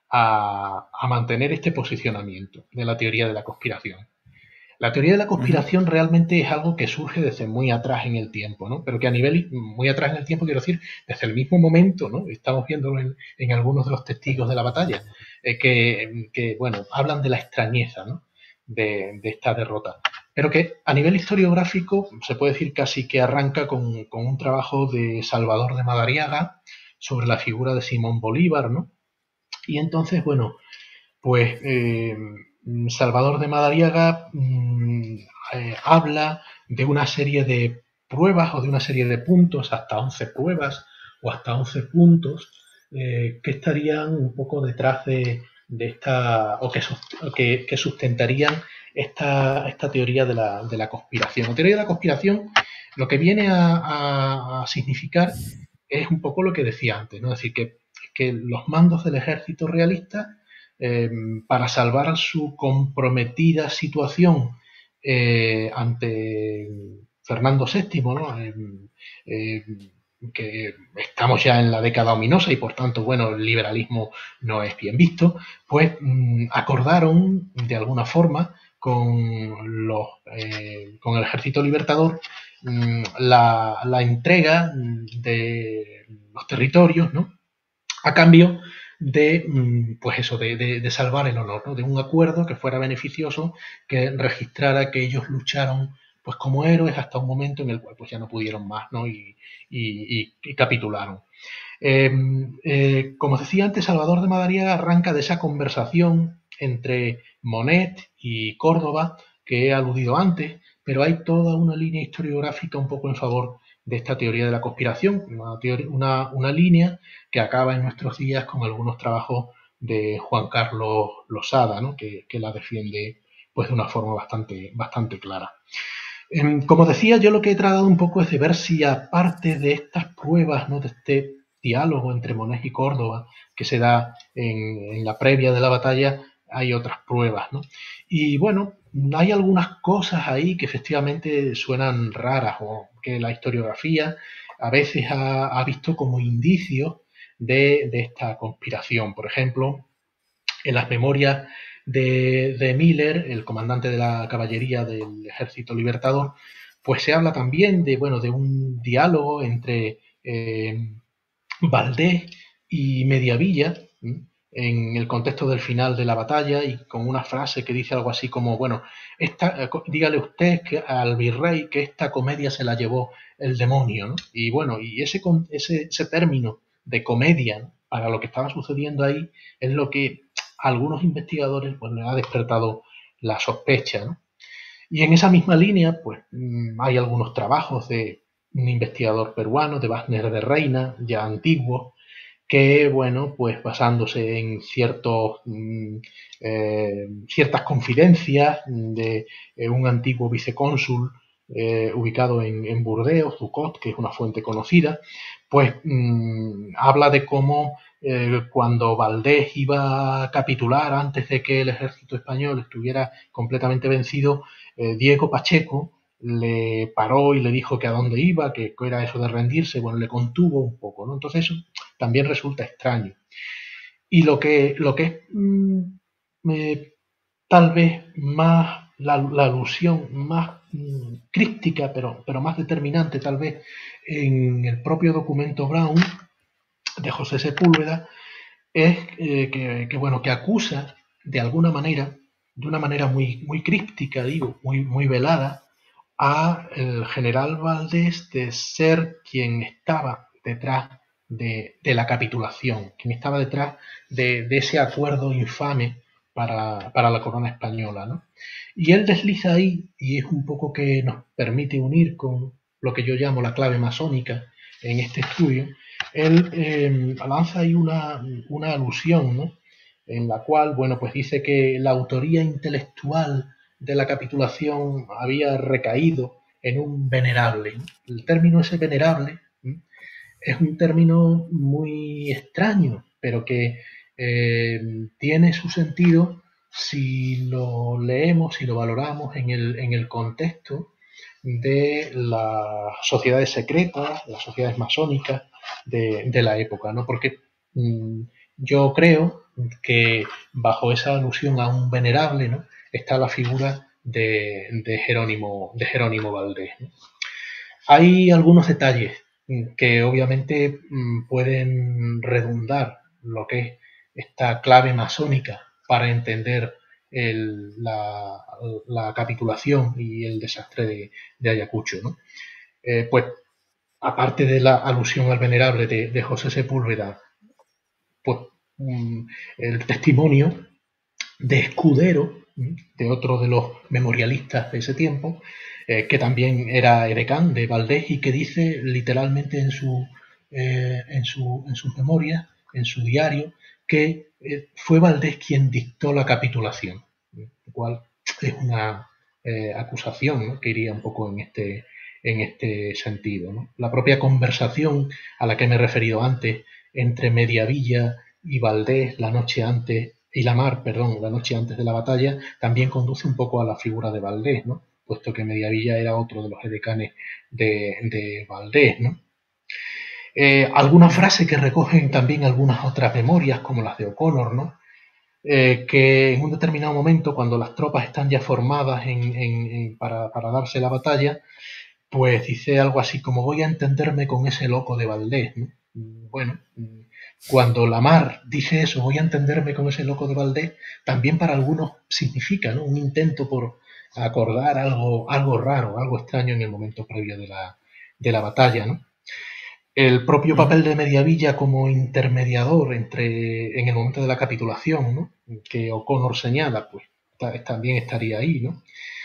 a, a mantener este posicionamiento de la teoría de la conspiración. La teoría de la Ujú. conspiración realmente es algo que surge desde muy atrás en el tiempo, ¿no? Pero que a nivel muy atrás en el tiempo, quiero decir, desde el mismo momento, ¿no? Estamos viéndolo en, en algunos de los testigos de la batalla, eh, que, que, bueno, hablan de la extrañeza, ¿no? de, de esta derrota. Pero que a nivel historiográfico se puede decir casi que arranca con, con un trabajo de Salvador de Madariaga sobre la figura de Simón Bolívar, ¿no? Y entonces, bueno, pues eh, Salvador de Madariaga mmm, eh, habla de una serie de pruebas o de una serie de puntos, hasta once pruebas o hasta once puntos, eh, que estarían un poco detrás de, de esta, o que, que, que sustentarían esta, esta teoría de la, de la conspiración. La teoría de la conspiración lo que viene a, a, a significar es un poco lo que decía antes, ¿no? Es decir, que, que los mandos del ejército realista, eh, para salvar su comprometida situación eh, ante Fernando séptimo, ¿no? Eh, eh, que estamos ya en la década ominosa y por tanto, bueno, el liberalismo no es bien visto, pues mmm, acordaron de alguna forma con, los, eh, con el ejército libertador mmm, la, la entrega de los territorios, ¿no? A cambio de, pues eso, de, de, de salvar el honor, ¿no? De un acuerdo que fuera beneficioso, que registrara que ellos lucharon pues como héroes hasta un momento en el cual pues ya no pudieron más, ¿no? Y, y, y, y capitularon. Eh, eh, como decía antes, Salvador de Madariaga arranca de esa conversación entre Monet y Córdoba que he aludido antes, pero hay toda una línea historiográfica un poco en favor de esta teoría de la conspiración, una, teoría, una, una línea que acaba en nuestros días con algunos trabajos de Juan Carlos Losada, ¿no? que, que, la defiende pues, de una forma bastante, bastante clara. Como decía, yo lo que he tratado un poco es de ver si aparte de estas pruebas, ¿no? de este diálogo entre Monet y Córdoba que se da en, en la previa de la batalla, hay otras pruebas, ¿no? Y bueno, hay algunas cosas ahí que efectivamente suenan raras o que la historiografía a veces ha, ha visto como indicios de, de esta conspiración. Por ejemplo, en las memorias de, de, Miller, el comandante de la caballería del Ejército Libertador, pues se habla también de, bueno, de un diálogo entre eh, Valdés y Mediavilla en el contexto del final de la batalla y con una frase que dice algo así como, bueno, esta, dígale usted que al virrey que esta comedia se la llevó el demonio, ¿no? Y bueno, y ese, ese, ese término de comedia, ¿no? Para lo que estaba sucediendo ahí es lo que a algunos investigadores pues, les ha despertado la sospecha, ¿no? Y en esa misma línea, pues hay algunos trabajos de un investigador peruano, de Wagner de Reina, ya antiguo, que, bueno, pues basándose en ciertos, eh, ciertas confidencias de eh, un antiguo vicecónsul eh, ubicado en, en, Burdeos, Ducot, que es una fuente conocida, pues mmm, habla de cómo eh, cuando Valdés iba a capitular antes de que el ejército español estuviera completamente vencido, eh, Diego Pacheco le paró y le dijo que a dónde iba, que, que era eso de rendirse, bueno, le contuvo un poco, ¿no? Entonces eso también resulta extraño. Y lo que, lo que es mmm, eh, tal vez más la, la alusión más mmm, críptica, pero, pero más determinante tal vez en el propio documento Brown de José Sepúlveda, es eh, que, que, bueno, que acusa de alguna manera, de una manera muy, muy críptica, digo, muy, muy velada, a el general Valdés de ser quien estaba detrás de, de la capitulación, quién estaba detrás de, de ese acuerdo infame para, para la corona española, ¿no? Y él desliza ahí, y es un poco que nos permite unir con lo que yo llamo la clave masónica en este estudio. Él eh, lanza ahí una, una alusión, ¿no? En la cual, bueno, pues dice que la autoría intelectual de la capitulación había recaído en un venerable. El término ese venerable ¿sí? Es un término muy extraño, pero que eh, tiene su sentido si lo leemos, si lo valoramos en el, en el contexto de las sociedades secretas, las sociedades masónicas de, de la época, ¿no? Porque mmm, yo creo que bajo esa alusión a un venerable, ¿no? Está la figura de, de Jerónimo, de Jerónimo Valdés, ¿no? Hay algunos detalles que obviamente pueden redundar lo que es esta clave masónica para entender el, la, la, capitulación y el desastre de, de Ayacucho, ¿no? Eh, pues aparte de la alusión al venerable de, de José Sepúlveda, pues um, el testimonio de Escudero, de otro de los memorialistas de ese tiempo, eh, que también era edecán de Valdés y que dice literalmente en, su, eh, en, su, en sus memorias, en su diario, que eh, fue Valdés quien dictó la capitulación, lo cual es una eh, acusación, ¿no? Que iría un poco en este, en este sentido, ¿no? La propia conversación a la que me he referido antes entre Mediavilla y Valdés la noche antes y la mar, perdón, la noche antes de la batalla, también conduce un poco a la figura de Valdés, ¿no? Puesto que Mediavilla era otro de los edecanes de, de Valdés, ¿no? Eh, alguna frase que recogen también algunas otras memorias, como las de O'Connor, ¿no? Eh, que en un determinado momento, cuando las tropas están ya formadas en, en, en, para, para darse la batalla, pues dice algo así como voy a entenderme con ese loco de Valdés, ¿no? Bueno, cuando Lamar dice eso, voy a entenderme con ese loco de Valdés, también para algunos significa, ¿no? Un intento por acordar algo, algo raro, algo extraño en el momento previo de la, de la batalla, ¿no? El propio papel de Mediavilla como intermediador entre, en el momento de la capitulación, ¿no? Que O'Connor señala, pues también estaría ahí, ¿no?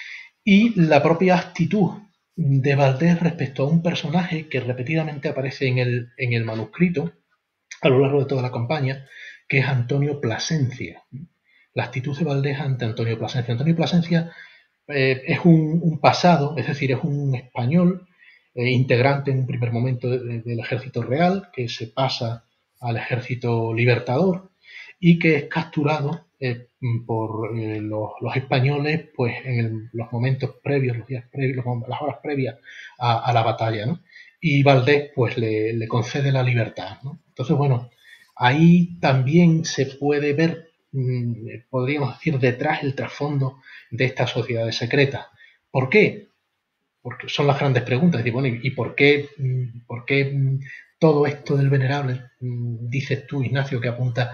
Y la propia actitud de Valdés respecto a un personaje que repetidamente aparece en el, en el manuscrito a lo largo de toda la campaña, que es Antonio Plasencia. La actitud de Valdés ante Antonio Plasencia. Antonio Plasencia eh, es un, un pasado, es decir, es un español eh, integrante en un primer momento de, de, del ejército real, que se pasa al ejército libertador y que es capturado eh, por eh, los, los, españoles pues en el, los momentos previos, los días previos, los, las horas previas a, a la batalla, ¿no? Y Valdés pues le, le concede la libertad, ¿no? Entonces, bueno, ahí también se puede ver, mmm, podríamos decir, detrás el trasfondo de estas sociedades secretas. ¿Por qué? Porque son las grandes preguntas. Y, bueno, ¿y por qué, por qué todo esto del venerable dices tú, Ignacio, que apunta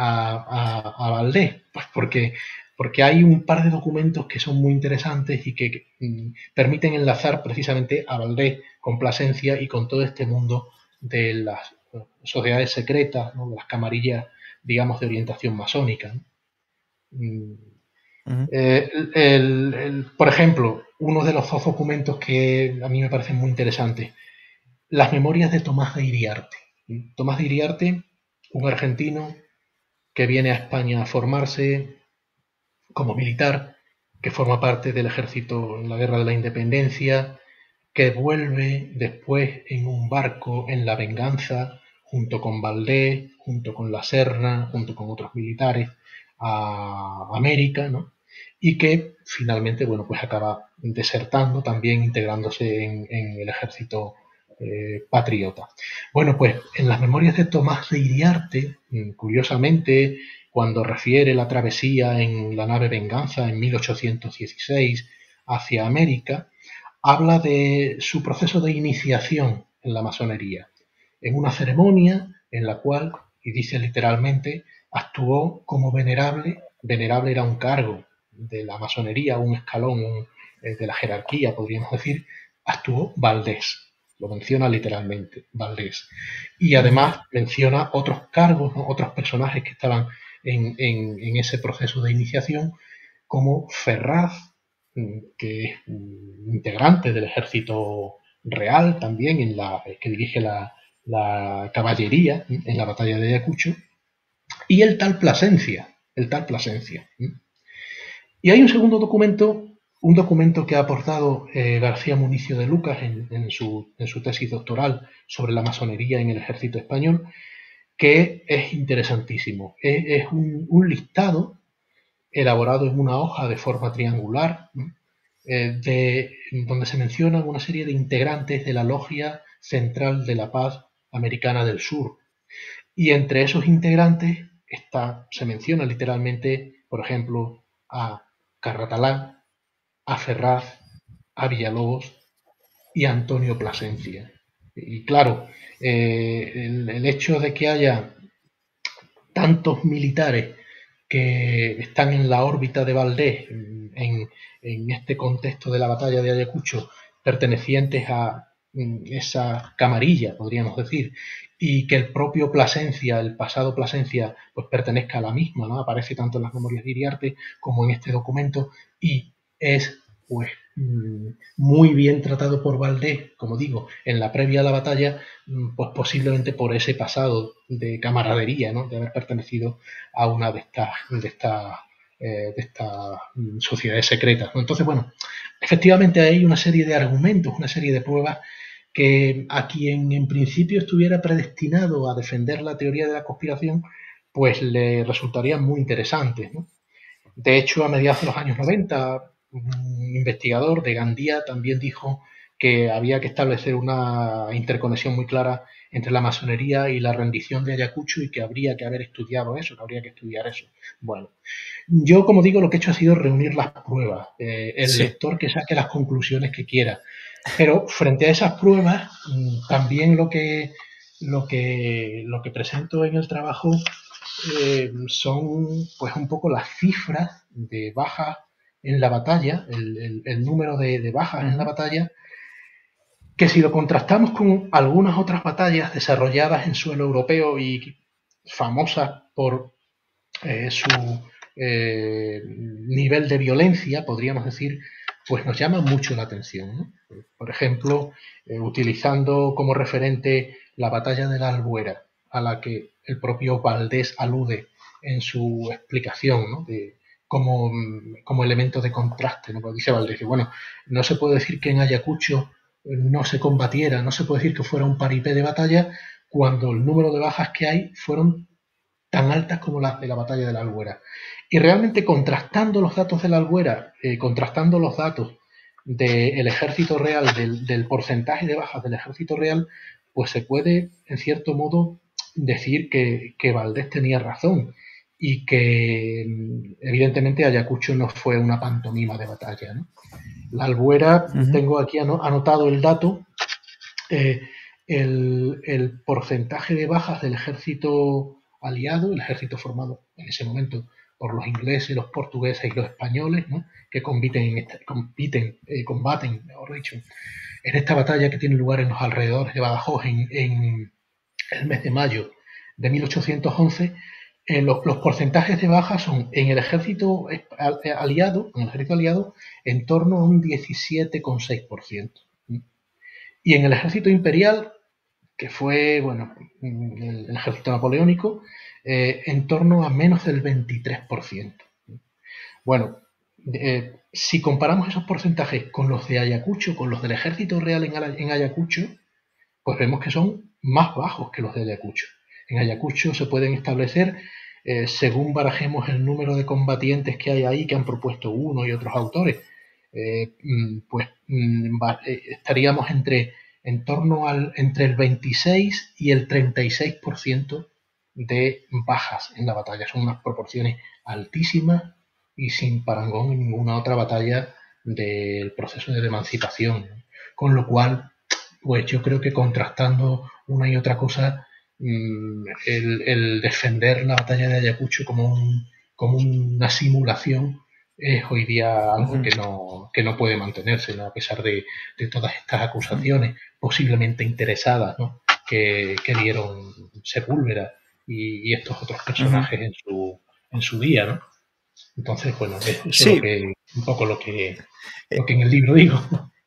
a, a, a Valdés? Pues porque, porque hay un par de documentos que son muy interesantes y que, que permiten enlazar precisamente a Valdés con Plasencia y con todo este mundo de las sociedades secretas, ¿no? De las camarillas, digamos, de orientación masónica, ¿no? Uh-huh. Eh, el, el, por ejemplo, uno de los dos documentos que a mí me parecen muy interesantes, las memorias de Tomás de Iriarte. Tomás de Iriarte, un argentino que viene a España a formarse como militar, que forma parte del ejército en la Guerra de la Independencia, que vuelve después en un barco en la venganza, junto con Valdés, junto con La Serna, junto con otros militares, a América, ¿no? Y que finalmente, bueno, pues acaba desertando, también integrándose en, en el ejército eh, patriota. Bueno, pues en las memorias de Tomás de Iriarte, curiosamente, cuando refiere la travesía en la nave Venganza en mil ochocientos dieciséis hacia América, habla de su proceso de iniciación en la masonería, en una ceremonia en la cual, y dice literalmente, actuó como venerable. Venerable era un cargo de la masonería, un escalón un, de la jerarquía, podríamos decir, actuó Valdés. lo menciona literalmente Valdés. Y Ujú. además menciona otros cargos, ¿no? Otros personajes que estaban en, en, en ese proceso de iniciación, como Ferraz, que es un integrante del ejército real también, en la, que dirige la, la caballería en la batalla de Ayacucho, y el tal Plasencia, el tal Plasencia. Y hay un segundo documento, un documento que ha aportado eh, García Municio de Lucas en, en, su, en su tesis doctoral sobre la masonería en el ejército español, que es interesantísimo. Es, es un, un listado elaborado en una hoja de forma triangular, ¿no? eh, de, donde se mencionan una serie de integrantes de la Logia Central de la Paz Americana del Sur. Y entre esos integrantes está, se menciona literalmente, por ejemplo, a Carratalá, a Ferraz, a Villalobos y a Antonio Plasencia. Y claro, eh, el, el hecho de que haya tantos militares que están en la órbita de Valdés en, en este contexto de la batalla de Ayacucho, pertenecientes a esa camarilla, podríamos decir, y que el propio Plasencia, el pasado Plasencia, pues pertenezca a la misma, ¿no? Aparece tanto en las memorias de Iriarte como en este documento, y es pues muy bien tratado por Valdés, como digo, en la previa a la batalla, pues posiblemente por ese pasado de camaradería, ¿no? De haber pertenecido a una de estas de estas eh, de estas sociedades secretas, ¿no? Entonces, bueno, efectivamente hay una serie de argumentos, una serie de pruebas que a quien en principio estuviera predestinado a defender la teoría de la conspiración, pues le resultarían muy interesantes, ¿no? De hecho, a mediados de los años noventa, un investigador de Gandía también dijo que había que establecer una interconexión muy clara entre la masonería y la rendición de Ayacucho y que habría que haber estudiado eso, que habría que estudiar eso. Bueno, yo, como digo, lo que he hecho ha sido reunir las pruebas, eh, el Sí. lector que saque las conclusiones que quiera. Pero frente a esas pruebas, también lo que, lo que, lo que presento en el trabajo eh, son pues un poco las cifras de bajas en la batalla, el, el, el número de, de bajas en la Ujú. batalla, que si lo contrastamos con algunas otras batallas desarrolladas en suelo europeo y famosas por eh, su eh, nivel de violencia, podríamos decir, pues nos llama mucho la atención, ¿no? Por ejemplo, eh, utilizando como referente la batalla de la Albuera, a la que el propio Valdés alude en su explicación, ¿no? De, como, como, elemento de contraste, ¿no? Porque dice Valdés que, bueno, no se puede decir que en Ayacucho no se combatiera, no se puede decir que fuera un paripé de batalla cuando el número de bajas que hay fueron tan altas como las de la batalla de la Albuera. Y realmente contrastando los datos de la Albuera, eh, contrastando los datos del ejército real, del, del, porcentaje de bajas del ejército real, pues se puede, en cierto modo, decir que, que Valdés tenía razón y que evidentemente Ayacucho no fue una pantomima de batalla, ¿no? La Albuera, Ujú. tengo aquí anotado el dato, eh, el, el porcentaje de bajas del ejército aliado, el ejército formado en ese momento por los ingleses, los portugueses y los españoles, ¿no? Que compiten, en esta, compiten eh, combaten, mejor dicho, en esta batalla que tiene lugar en los alrededores de Badajoz en, en el mes de mayo de mil ochocientos once. Eh, los, los, porcentajes de bajas son en el ejército aliado, en el ejército aliado, en torno a un diecisiete coma seis por ciento. Y en el ejército imperial, que fue, bueno, el, el ejército napoleónico, eh, en torno a menos del veintitrés por ciento. Bueno, eh, si comparamos esos porcentajes con los de Ayacucho, con los del ejército real en, en Ayacucho, pues vemos que son más bajos que los de Ayacucho. En Ayacucho se pueden establecer, eh, según barajemos el número de combatientes que hay ahí, que han propuesto uno y otros autores, eh, pues eh, estaríamos entre, en torno al, entre el veintiséis y el treinta y seis por ciento de bajas en la batalla. Son unas proporciones altísimas y sin parangón en ninguna otra batalla del proceso de emancipación. Con lo cual, pues yo creo que contrastando una y otra cosa, el, el defender la batalla de Ayacucho como, un, como una simulación, es hoy día algo Ujú, que no, que no puede mantenerse, ¿no? A pesar de, de todas estas ujú, acusaciones posiblemente interesadas, ¿no? que, que dieron Sepúlveda y, y estos otros ujú. personajes en su, en su día, ¿no? Entonces, bueno, eso es lo Sí, que, un poco lo que, lo eh, que en el libro digo.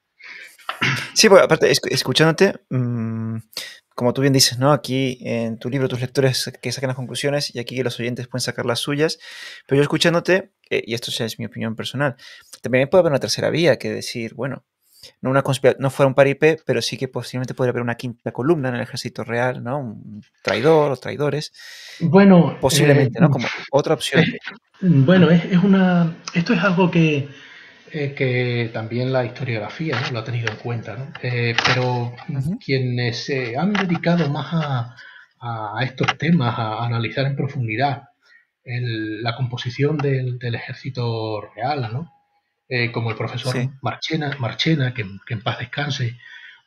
sí, porque aparte, escu- escuchándote, mm, como tú bien dices, ¿no? Aquí en tu libro, tus lectores que sacan las conclusiones y aquí los oyentes pueden sacar las suyas, pero yo escuchándote, eh, y esto ya es mi opinión personal, también puede haber una tercera vía, que decir, bueno, no, una conspira- no fuera un paripé, pero sí que posiblemente podría haber una quinta columna en el ejército real, ¿no? Un traidor o traidores, Bueno, eh, posiblemente, ¿no? Como otra opción. es, bueno, es, es una, esto es algo que, eh, que también la historiografía, ¿no? Lo ha tenido en cuenta, ¿no? Eh, pero Ujú, quienes se han dedicado más a, a estos temas, a, a analizar en profundidad el- la composición del, del ejército real, ¿no? Eh, como el profesor sí. Marchena, Marchena que, que en paz descanse,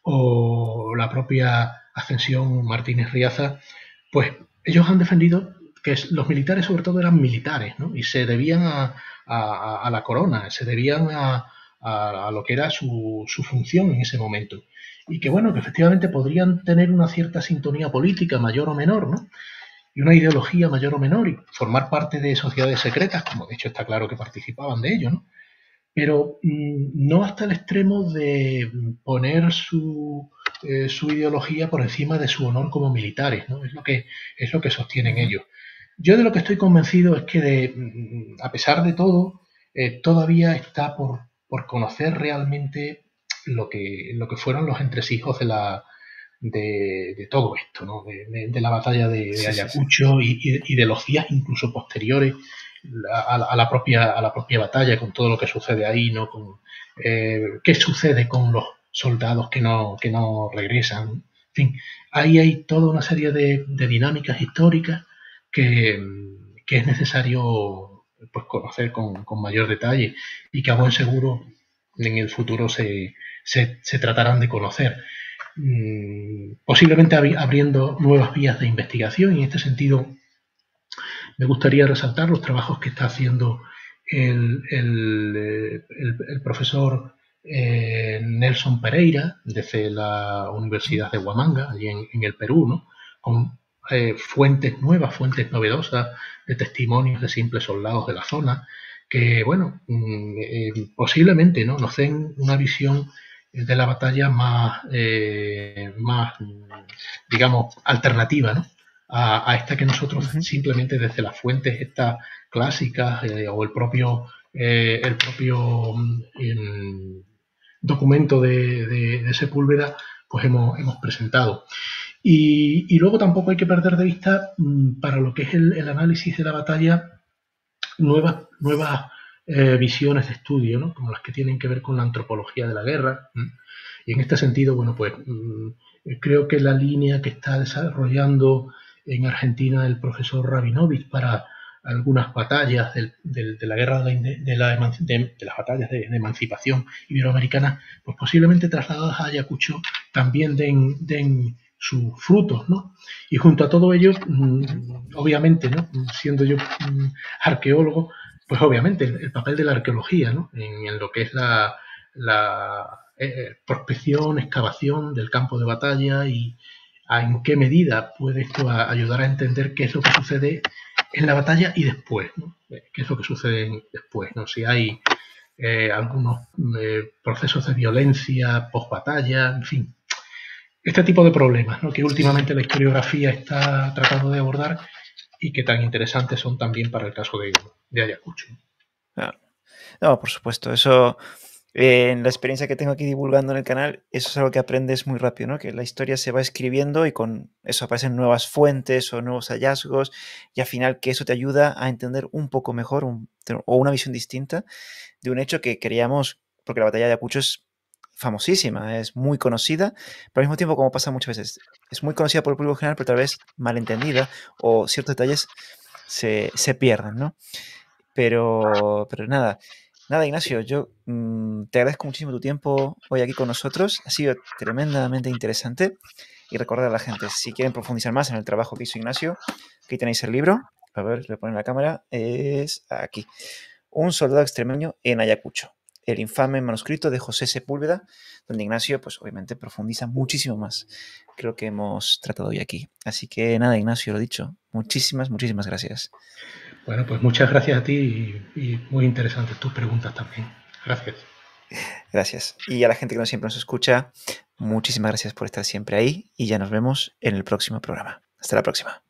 o la propia Ascensión Martínez Riaza, pues ellos han defendido que los militares sobre todo eran militares, ¿no? Y se debían a, a, a la corona, se debían a, a, a lo que era su, su, función en ese momento. Y que bueno, que efectivamente podrían tener una cierta sintonía política mayor o menor, ¿no? Y una ideología mayor o menor y formar parte de sociedades secretas, como de hecho está claro que participaban de ello, ¿no? Pero mmm, no hasta el extremo de poner su, eh, su ideología por encima de su honor como militares, ¿no? Es lo que, es lo que sostienen Ujú, ellos. Yo de lo que estoy convencido es que, de, mm, a pesar de todo, eh, todavía está por, por conocer realmente lo que, lo que fueron los entresijos de, la, de, de todo esto, ¿no? de, de, de, la batalla de, de sí, sí, sí. Ayacucho y, y, y, de los días incluso posteriores a, a, la propia, a la propia batalla, con todo lo que sucede ahí, ¿no? Con, eh, qué sucede con los soldados que no, que no regresan. En fin, ahí hay toda una serie de, de dinámicas históricas que, que, es necesario pues, conocer con, con, mayor detalle y que a buen seguro en el futuro se, se, se tratarán de conocer. Mm, posiblemente abriendo nuevas vías de investigación y en este sentido me gustaría resaltar los trabajos que está haciendo el, el, el, el profesor eh, Nelson Pereira desde la Ujú, Universidad de Huamanga, allí en, en el Perú, ¿no? Con eh, fuentes nuevas, fuentes novedosas de testimonios de simples soldados de la zona, que, bueno, eh, posiblemente ¿no? nos den una visión de la batalla más, eh, más digamos, alternativa, ¿no? A, a, esta que nosotros ujú, simplemente desde las fuentes estas clásicas eh, o el propio, eh, el propio eh, documento de, de, de, Sepúlveda pues hemos, hemos presentado. Y, y, luego tampoco hay que perder de vista mmm, para lo que es el, el análisis de la batalla nuevas, nuevas eh, visiones de estudio, ¿no? Como las que tienen que ver con la antropología de la guerra. ¿m? Y en este sentido, bueno, pues mmm, creo que la línea que está desarrollando en Argentina el profesor Rabinovich para algunas batallas del, del, de la guerra de, la, de, la, de, de las batallas de, de, emancipación iberoamericana, pues posiblemente trasladadas a Ayacucho también den, den sus frutos, ¿no? Y junto a todo ello, ujú. mmm, obviamente, ¿no? Siendo yo mmm, arqueólogo, pues obviamente el, el, papel de la arqueología, ¿no? En, en lo que es la, la eh, prospección, excavación del campo de batalla y a en qué medida puede esto a ayudar a entender qué es lo que sucede en la batalla y después, ¿no? ¿Qué es lo que sucede después? ¿no? Si hay eh, algunos eh, procesos de violencia post batalla, en fin. Este tipo de problemas ¿no? que Sí, sí, sí. últimamente la historiografía está tratando de abordar y que tan interesantes son también para el caso de, de Ayacucho. Claro. No, por supuesto. Eso, eh, en la experiencia que tengo aquí divulgando en el canal, eso es algo que aprendes muy rápido, ¿no? Que la historia se va escribiendo y con eso aparecen nuevas fuentes o nuevos hallazgos y al final que eso te ayuda a entender un poco mejor un, o una visión distinta de un hecho que queríamos, porque la batalla de Ayacucho es famosísima, es muy conocida, pero al mismo tiempo, como pasa muchas veces, es muy conocida por el público general, pero tal vez malentendida o ciertos detalles se, se pierden, ¿no? Pero, pero nada, nada, Ignacio, yo mmm, te agradezco muchísimo tu tiempo hoy aquí con nosotros. Ha sido tremendamente interesante. Y recordar a la gente, si quieren profundizar más en el trabajo que hizo Ignacio, aquí tenéis el libro. A ver, le ponen la cámara. Es aquí. Un soldado extremeño en Ayacucho, el infame manuscrito de José Sepúlveda, donde Ignacio, pues obviamente profundiza muchísimo más que lo que hemos tratado hoy aquí. Así que nada, Ignacio, lo dicho, muchísimas, muchísimas gracias. Bueno, pues muchas gracias a ti y, y muy interesantes tus preguntas también. Gracias. Gracias. Y a la gente que no siempre nos escucha, muchísimas gracias por estar siempre ahí y ya nos vemos en el próximo programa. Hasta la próxima.